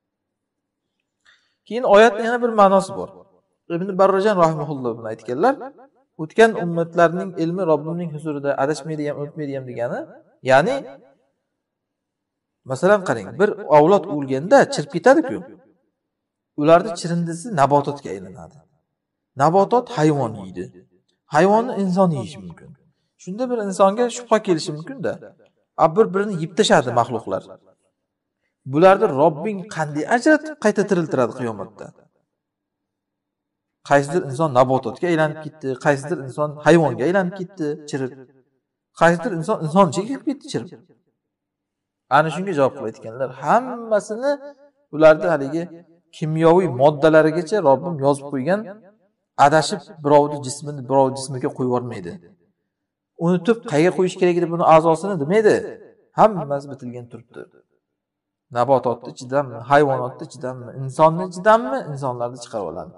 Keyin oyatning yana bir ma'nosi bor. Ibn Barrajon rahimahulloh buni aytganlar, o'tgan ummatlarning ilmi Robbimning huzurida adashmaydi ham, unutmaydi ham degani, ya'ni masalan qarang, bir avlod o'lganda chirib ketadi-ku. Ularning chirindisi nabototga aylanadi. Nabotot hayvon yeydi. Hayvonni inson yeyishi mumkin. Shunda bir insonga shubha kelishi mumkin-da. Bir-birini yeb tashadi mahluqlar. Bularni Robbing qanday ajratib qayta tiriltiradi qiyomatda? Qaysidir inson nabototga aylanib ketdi, qaysidir inson hayvonga aylanib ketdi, chirib. Qaysidir inson insonchaga kirib ketdi, chirib. Ana shunga javob qilib aytganlar, hammasini ularning haligi kimyoviy moddalarigacha Robbim yozib qo'ygan, adashib birovning jismini birov jismiga qo'yib yubormaydi. Unutib qayerga qo'yish kerak edi buni a'zosini demaydi. Hammasi bitilgan turibdi. Nabototni ichidanmi, hayvonotni ichidanmi, insonni ichidanmi, insonlarni chiqarib oladi.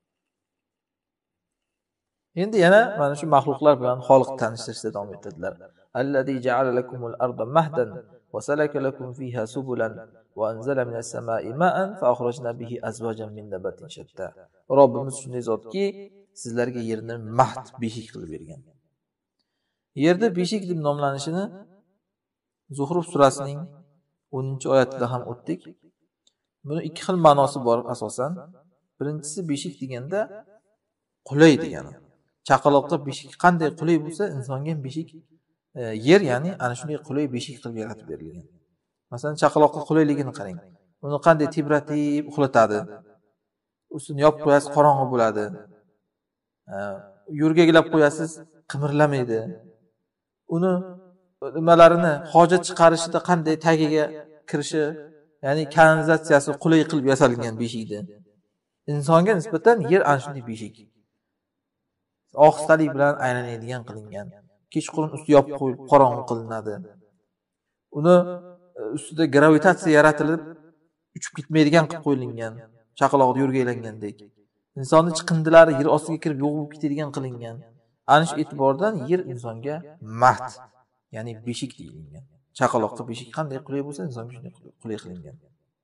Endi yana mana shu mahluqlar bilan Xoliq tanishtirishda davom etadilar. Allazi ja'ala lakumul arda mahdan va salaka lakum fiha subulan va anzala minas samai ma'an fa akhrajna bihi azwajan min nabatin shatta. Robbimiz shunday zotki, sizlarga yerni mahd, beshik qilib bergan. Yerda beshik deb nomlanishini Zuhruf surasining 10-oyatida ham o'tdik. Buni ikki xil ma'nosi bor asosan. Birinchisi beshik deganda qulay degani. Chaqaloqqa beshik qanday qulay bo'lsa, insonga ham beshik yer, ya'ni ana shunday qulay beshik qilib yaratib berilgan. Masalan, chaqaloqqa qulayligini qarang. Uni qanday tebratib uxlatadi. Ustini yopib qo'yasiz, qorong'i bo'ladi. Yurgaglab qo'yasiz, qimirlamaydi. Uni nimalarini hojat chiqarishida qanday tagiga kirishi, ya'ni kanalizatsiyasi qulay qilib yasalgan beshikda. Insonga nisbatan yer ana shunday beshik. Ohistalik bilan aylanadigan qilingan. Kechqurun usti yopib qo'yib qorong'i qilinadi. Uni ustida gravitatsiya yaratilib uchib ketmaydigan qilib qo'yilgan. Chaqaloqda yurgaylangandek. Insonning chiqindilari yer ostiga kirib yo'q bo'lib ketadigan qilingan. Ana shu e'tibordan yer insonga mahd, ya'ni beshik deyilgan. Chaqaloqqa beshik qanday qulay bo'lsa, insonga shunday qulay qilingan.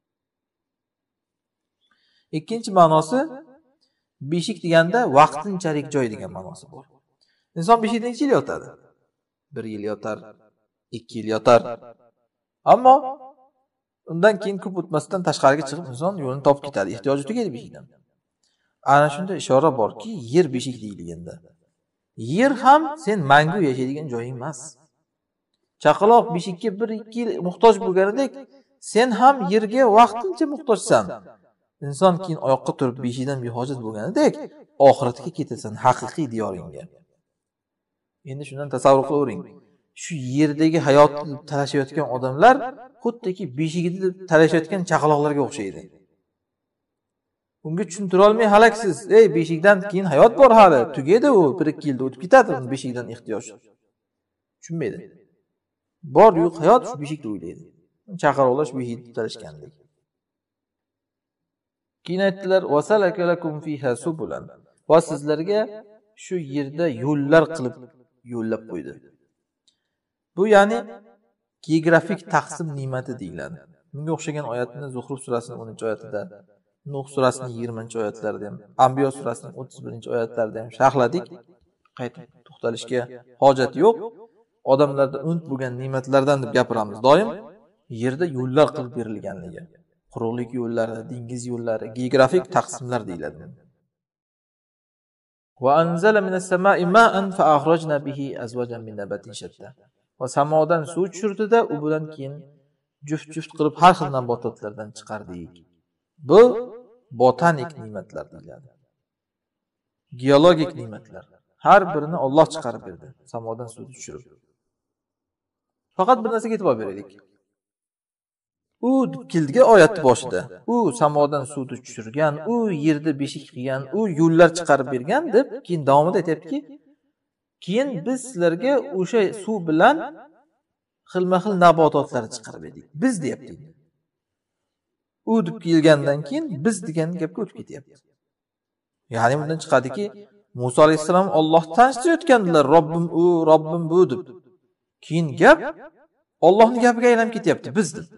Ikkinchi ma'nosi beshik deganda vaqtinchalik joy degan ma'nosi bor. Inson beshikda necha yil yotadi? 1 yil yotar, 2 yil yotar. Ammo undan keyin ko'p o'tmasdan tashqariga chiqib inson yo'lini topib ketadi, ehtiyoji tugaydi beshikdan. Ana shunda ishora borki, yer beshik deyilganda. Yer ham sen mangu yashaydigan joying emas. Chaqaloq beshikka 1-2 yil muhtoj bo'lganidek, sen ham yerga vaqtincha muhtojsan. Inson keyin oyoqqa turib beshikdan behojat bo'lganidek, oxiratga ketasan haqiqiy diyoringga. Endi shundan tasavvur qilavering. Shu yerdagi hayotni talashayotgan odamlar xuddiki beshigida talashayotgan chaqaloqlarga o'xshaydi. Unga tushuntira olmay halaksiz. Ey, beshikdan keyin hayot bor hali. Tugaydi u, 1-2 yilda o'tib ketadi uni beshikdan ehtiyoj. Tushunmaydi. Bor yo'q hayot shu beshikda o'ylaydi. Chaqaloqlar shu beshikda talashgandek. Keyin aytdilar: "Vasalakalakum fiha subulan." Va sizlarga shu yerda yo'llar qilib yo'llab qo'ydi. Bu ya'ni geografik taqsim ne'mati deyiladi. Bunga o'xshagan oyatni Zuhruf surasining 10-oyatida, Nuh surasining 20-oyatlarida ham, Anbiyo surasining 31-oyatlarida ham sharhladik. Qaytib to'xtalishga hojat yo'q. Odamlarda unut bo'lgan ne'matlardan deb gapiramiz doim. Yerda yo'llar qilib berilganligi, quruqlik yo'llari, dengiz yo'llari, geografik taqsimlar deyiladi. Va anzala minas sama'i ma'an fa akhrajna bihi azwajan min nabatin shatta. Va samodan suv tushirdi-da, u bilan keyin juft-juft qilib har xil nabototlardan chiqardik. Bu botanik ne'matlar deyiladi. Geologik ne'matlar. Har birini Alloh chiqarib berdi, samodan suv tushirib. Faqat bir narsaga e'tibor beraylik. U keldiga oyatning boshida, u samodan suvni tushirgan, u yerda beshik qilgan, u yo'llar chiqarib bergan deb keyin davomida aytayaptiki, keyin biz sizlarga o'sha suv bilan xilma-xil nabototlar chiqarib berdik. Biz deyapti. U deb kelgandan keyin biz degan gapga o'tib ketyapti. Ya'ni bundan chiqadiki, Musa alayhisalom Allohni tanishtirayotgandilar, Robbim u, Robbim bu deb. Keyin gap Allohning gapiga aylanib ketyapti, biz deb.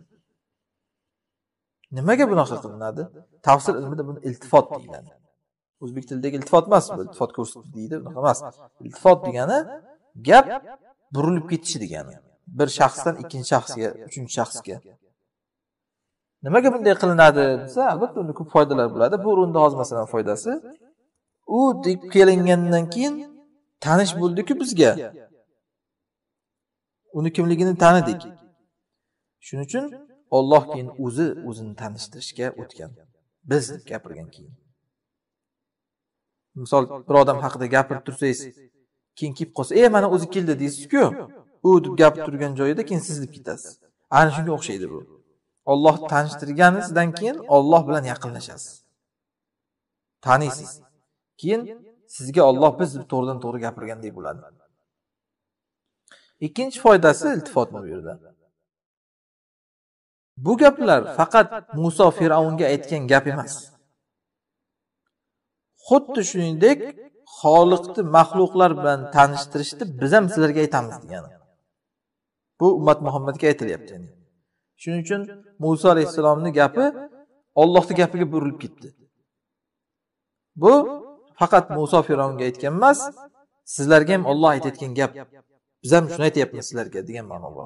Nimaga bunaqa qilinadi? Tafsir ilmida buni iltifot deyiladi. O'zbek tilidagi iltifot emas, bu iltifot ko'rsatib deydi, bunaqa emas. Iltifot degani gap burilib ketishi degani. Bir shaxsdan ikkinchi shaxsga, uchinchi shaxsga. Nimaga bunday qilinadi desa, albatta unda ko'p foydalar bo'ladi. Bu o'rinda hozir masalan foydasi u deb kelingandan keyin tanish bo'ldi-ku bizga. Uni kimligini tanidik. Shuning uchun Alloh keyin o'zini tanishtirishga o'tgan. Biz gapirgan keyin. Misol bir odam haqida gapirib tursangiz, keyin kelib qolsa, mana o'zi keldi deysiz-ku, u deb gapirib turgan joyida keyin siz deb ketasiz. Ana shunga o'xshaydi bu. Alloh tanishtirganingizdan keyin Alloh bilan yaqinlashasiz. Taniysiz. Keyin sizga Alloh biz deb to'g'ridan to'g'ri gapirgandek bo'ladi. Ikkinchi foydasi iltifotni bu yerda. Bu gaplar faqat Musa Firavunga aytgan gap emas. Xuddi shuningdek, Xoliqni maxluqlar bilan tanishtirishni biz ham sizlarga aytamiz degani. Bu ummat Muhammadga aytilyapti. Shuning uchun Musa alayhisalomning gapi Allohning gapiga burilib ketdi. Bu faqat Musa Firavunga aytgan emas, sizlarga ham Alloh aytayotgan gap. Biz ham shuni aytayapmiz sizlarga degan ma'no bor.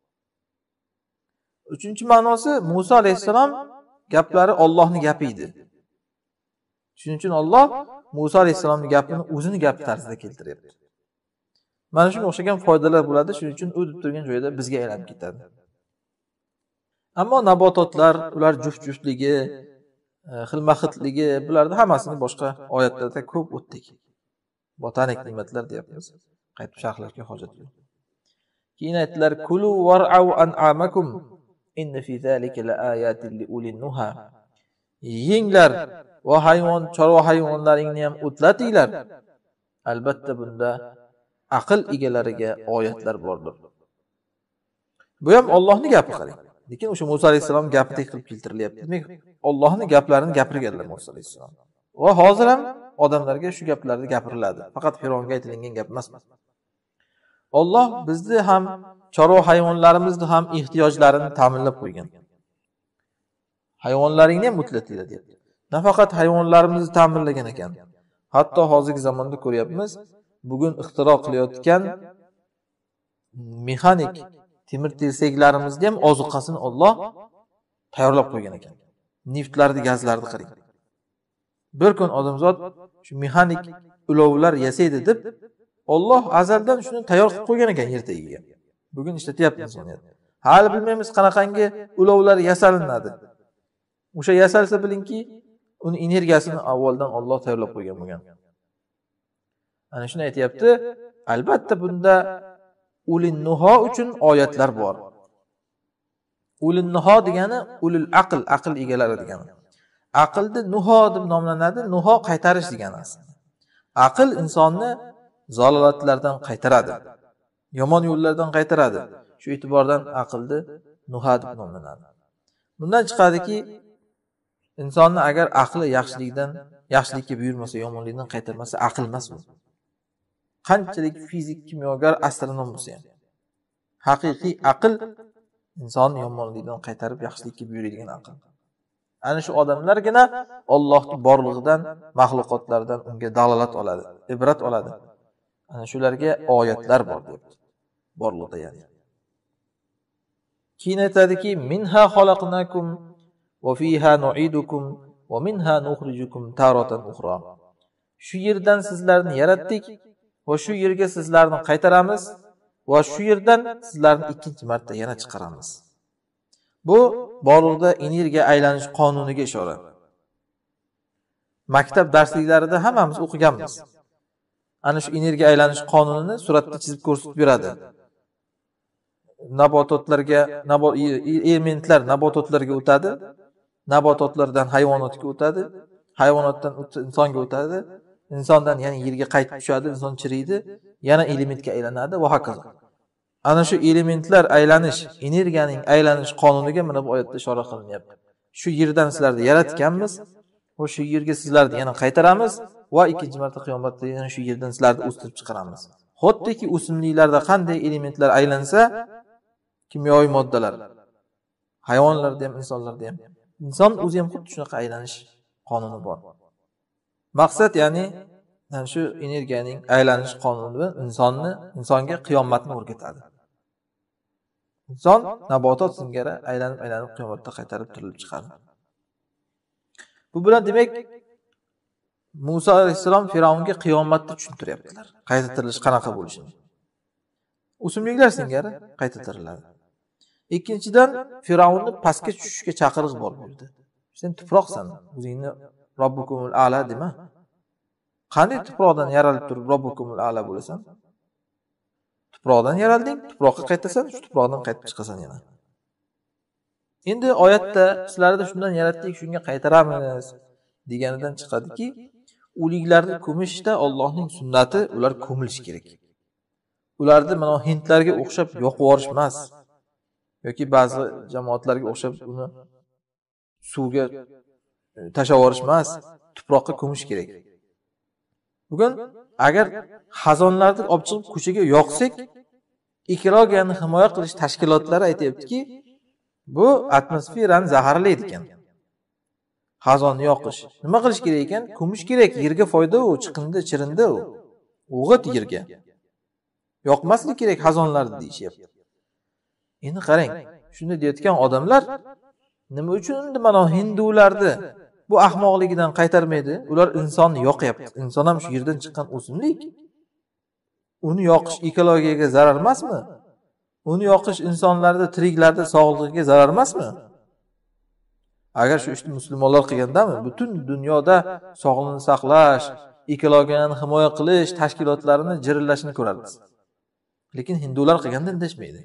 Uchinchi ma'nosi, Musa alayhisalom gaplari Allohning gapi edi. Shuning uchun Alloh Musa alayhisalomning gapini o'zining gapi tarzida keltiryapti. Mana shunga o'xshagan foydalar bo'ladi, shuning uchun u deb turgan joyda bizga aylanib ketadi. Ammo nabototlar, ular juft-juftligi, xilma-xilligi, bularning hammasini boshqa oyatlarda ko'p o'tdik. Botanik ne'matlar deyapmiz. Qaytib sharhlashga hojat yo'q. Keyin aytdilar: "Kulu war'au an'amakum inna fi zalika laayatin liulin nuha." Yenglar va chorva hayvonlaringni ham o'tlatinglar. Albatta bunda aql egalariga oyatlar bordir. Bu ham Allohning gapi qarang. Lekin o'sha Musa alayhisalom gapidek qilib keltirilyapti. Demak, Allohning gaplarini gapirganlar Musa alayhisalom. Va hozir ham odamlarga shu gaplarni gapiriladi. Faqat Firavunga aytilgan gap emas. Alloh bizni ham chorva hayvonlarimizni ham ehtiyojlarini ta'minlab qo'ygan. Hayvonlaringni ham o'tlatinglar deyapti. Nafaqat hayvonlarimizni ta'minlagan ekan. Hatto hozirgi zamonda ko'ryapmiz, bugun ixtiro qilayotgan mexanik temir tersaklarimizga ham ozuqasini Alloh tayyorlab qo'ygan ekan. Neftlarni, gazlarni qarang. Bir kun odamzod shu mexanik ulovlar yasaydi deb Alloh azaldan shuni tayyor qilib qo'ygan ekan yer tagiga. Bugun ishlatyapti insoniyat. Hali bilmaymiz qanaqangi ulovlar yasalinadi. O'sha yasalsa bilingki, uni energiyasini avvaldan Alloh tayyorlab qo'ygan bo'lgan. Ana shuni aytayapti. Albatta bunda ulin nuho uchun oyatlar bor. Ulin nuho degani ulul aql egalari degani. Aqlni nuho deb nomlanadi. Nuho qaytarish degani aslida. Aql insonni zalolatlardan qaytaradi. Yomon yo'llardan qaytaradi. Shu e'tibordan aqlni nuha deb nomlanadi. Bundan chiqadiki, insonni agar aqli yaxshilikka buyurmasa, yomonlikdan qaytarmasa, aql emas bu. Qanchalik fizik, kimyogar, astronom bo'lsa ham. Haqiqiy aql insonni yomonlikdan qaytarib yaxshilikka buyuradigan aql. Ana shu odamlargina Allohning borlig'idan, mahluqotlardan unga dalolat oladi, ibrat oladi. Ana shularga oyatlar bor debdi. Borlig'ida ya'ni. Keyin aytadiki, minha xalaqnakum va fiha nu'idukum va minha nukhrijukum taratan ukhra. Shu yerdan sizlarni yaratdik va shu yerga sizlarni qaytaramiz va shu yerdan sizlarni ikkinchi marta yana chiqaramiz. Bu borlig'ida energiya aylanish qonuniga ishora. Maktab darsliklarida hammamiz o'qiganmiz. Ana shu energiya aylanish qonunini suratda chizib ko'rsatib beradi. Nabototlarga, elementlar nabototlarga o'tadi, nabototlardan hayvonotga o'tadi, hayvonotdan insonga o'tadi, insondan yana yerga qaytib tushadi, inson chiriydi, yana elementga aylanadi va hokazo. Ana shu elementlar aylanish, energiyaning aylanish qonuniga mana bu oyatda ishora qilinyapti. Shu yerdan sizlarni yaratganmiz va shu yerga sizlarni yana qaytaramiz va ikkinchi marta qiyomatda yana shu yerdan sizlarni o'stirib chiqaramiz. Xuddiki o'simliklarda qanday elementlar aylansa, kimyoviy moddalar, hayvonlarda ham, insonlarda ham. Inson o'zi ham xuddi shunaqa aylanish qonuni bor. Maqsad ya'ni shu energiyaning aylanish qonuni bilan insonga qiyomatni o'rgatadi. Inson nabotot singari aylanib qiyomatda qaytarib tirilib chiqadi. Bu bilan demak Musa alayhissalom Firavunga qiyomatni tushuntiryaptilar. Qayta tirilish qanaqa bo'lishini. O'simliklar singari qayta tiriladi. Ikkinchidan Firavunni pastga tushishga chaqiriq bor bu yerda. Sen tuproqsan, o'zingni Robbukumul a'la dema. Qanday tuproqdan yaralib turib Robbukumul a'la bo'lasan? Tuproqdan yaralding, tuproqqa qaytasan, shu tuproqdan qaytib chiqasan yana. Endi oyatda sizlarni shundan yaratdik, shunga qaytaramiz deganidan chiqadiki, o'liklarni ko'mishda Allohning sunnati, ular ko'milishi kerak. Ularni mana hindlarga o'xshab yo'qib yuborish emas. Yoki ba'zi jamoatlarga o'xshab uni suvga tashlab yuborish emas, tuproqqa ko'mish kerak. Bugun agar xazonlarni olib chiqib ko'chaga yoqsak, ekologiyani himoya qilish tashkilotlari aytayaptiki, bu atmosferani zaharlaydi ekan. Xazonni yoqish. Nima qilish kerak ekan? Ko'mish kerak. Yerga foyda u, chiqindi, chirindi u. O'g'it yerga. Yoqmaslik kerak xazonlarni deyishyapti. Endi qarang, shunday deyotgan odamlar nima uchun endi mana hindularni bu ahmoqligidan qaytarmaydi? Ular insonni yoqyapti. Inson ham shu yerdan chiqqan o'simlik. Uni yoqish ekologiyaga zarar emasmi? Uni yoqish insonlarning tiriklarning sog'lig'iga zarar emasmi? Agar shu ishni musulmonlar qilgandami, butun dunyoda sog'liqni saqlash, ekologiyani himoya qilish tashkilotlarini jirillashini ko'ramiz. Lekin hindular qilganda indashmaydi.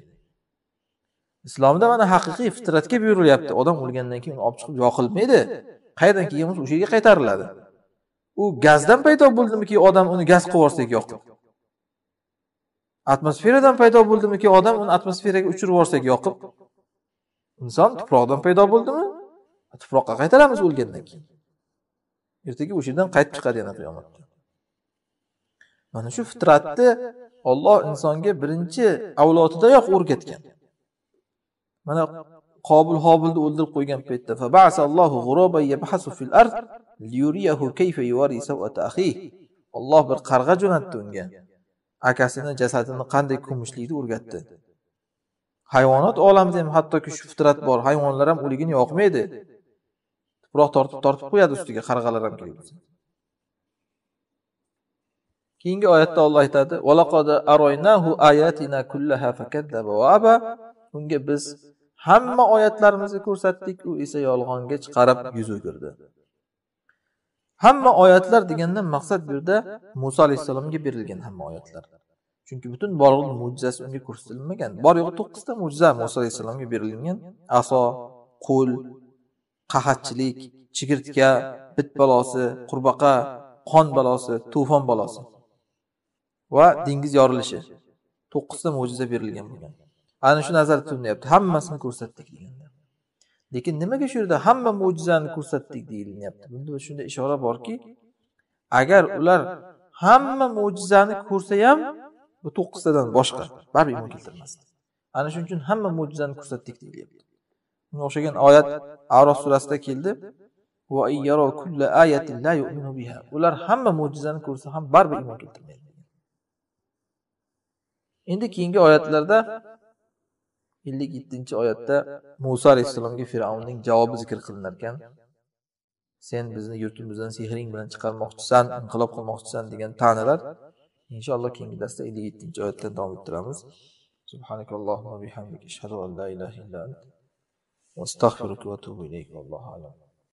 Islomda mana haqiqiy fitratga buyurilyapti. Odam o'lgandan keyin uni olib chiqib yoqilmaydi. Qayerdan kelgan bo'lsa o'sha yerga qaytariladi. U gazdan paydo bo'ldimiki, odam uni gaz qilib yuborsak yoqib. Atmosferadan paydo bo'ldimiki, odam uni atmosferaga uchirib yuborsak yoqib. Inson tuproqdan paydo bo'ldimi? Tuproqqa qaytaramiz o'lgandan keyin. Ertaga o'sha yerdan qaytib chiqadi yana qiyomatda. Mana shu fitratni Alloh insonga birinchi avlodidayoq o'rgatgan. Mana Qobil Hobilni o'ldirib qo'ygan paytda fa ba'asallohu ghuroban yabhasu fil ard liyuriyahu kayfa yuwari sawata akhihi. Alloh bir qarg'a jo'natdi unga. Akasini jasadini qanday ko'mishlikni o'rgatdi. Hayvonot olamida ham hattoki shu fitrat bor. Hayvonlar ham o'ligini yoqmaydi. Tuproq tortib qo'yadi ustiga, qarg'alar ham kelib. Keyingi oyatda Alloh aytadi: "Va laqad araynahu ayatina kullaha fakadzaba va aba." Unga biz hamma oyatlarimizni ko'rsatdik, u esa yolg'onga chiqarib yuz o'girdi. Hamma oyatlar degandan maqsad bu yerda Musa alayhisalomga berilgan hamma oyatlar. Chunki butun borliq mo'jizasi unga ko'rsatilmagan. Bor yo'g'i 9 ta mo'jiza Musa alayhisolamga berilgan. Aso, qo'l, qahatchilik, chigirtka, bit balosi, qurbaqa, qon balosi, to'fon balosi va dengiz yorilishi. 9 ta mo'jiza berilgan bo'lgan. Ana shu nazarda tutilyapti. Hammasini ko'rsatdik deganda. Lekin nimaga shu yerda hamma mo'jizani ko'rsatdik deyilyapti? Bunda shunday ishora borki, agar ular hamma mo'jizani ko'rsa ham bu 9 tadan boshqa baribir iymon keltirmasdi. Ana shuning uchun hamma mo'jizani ko'rsatdik deyilyapti. Bunga o'xshagan oyat A'rof surasida keldi. Va yara kullu ayatin la yu'minu biha. Ular hamma mo'jizani ko'rsa ham baribir iymon keltirmaydi. Endi keyingi oyatlarda 57-oyatda Musa alayhisolamga Firavnning javobi zikr qilinar ekan. Sen bizni yurtimizdan sehring bilan chiqarmoqchisan, inqilob qilmoqchisan degan ta'nalar inshaalloh keyingi darsda 57-oyatdan davom ettiramiz. Subhanakallohumma bihamdika ashhadu an la ilaha illa anta va astaghfiruka va atubu ilayk. Allohu a'lam.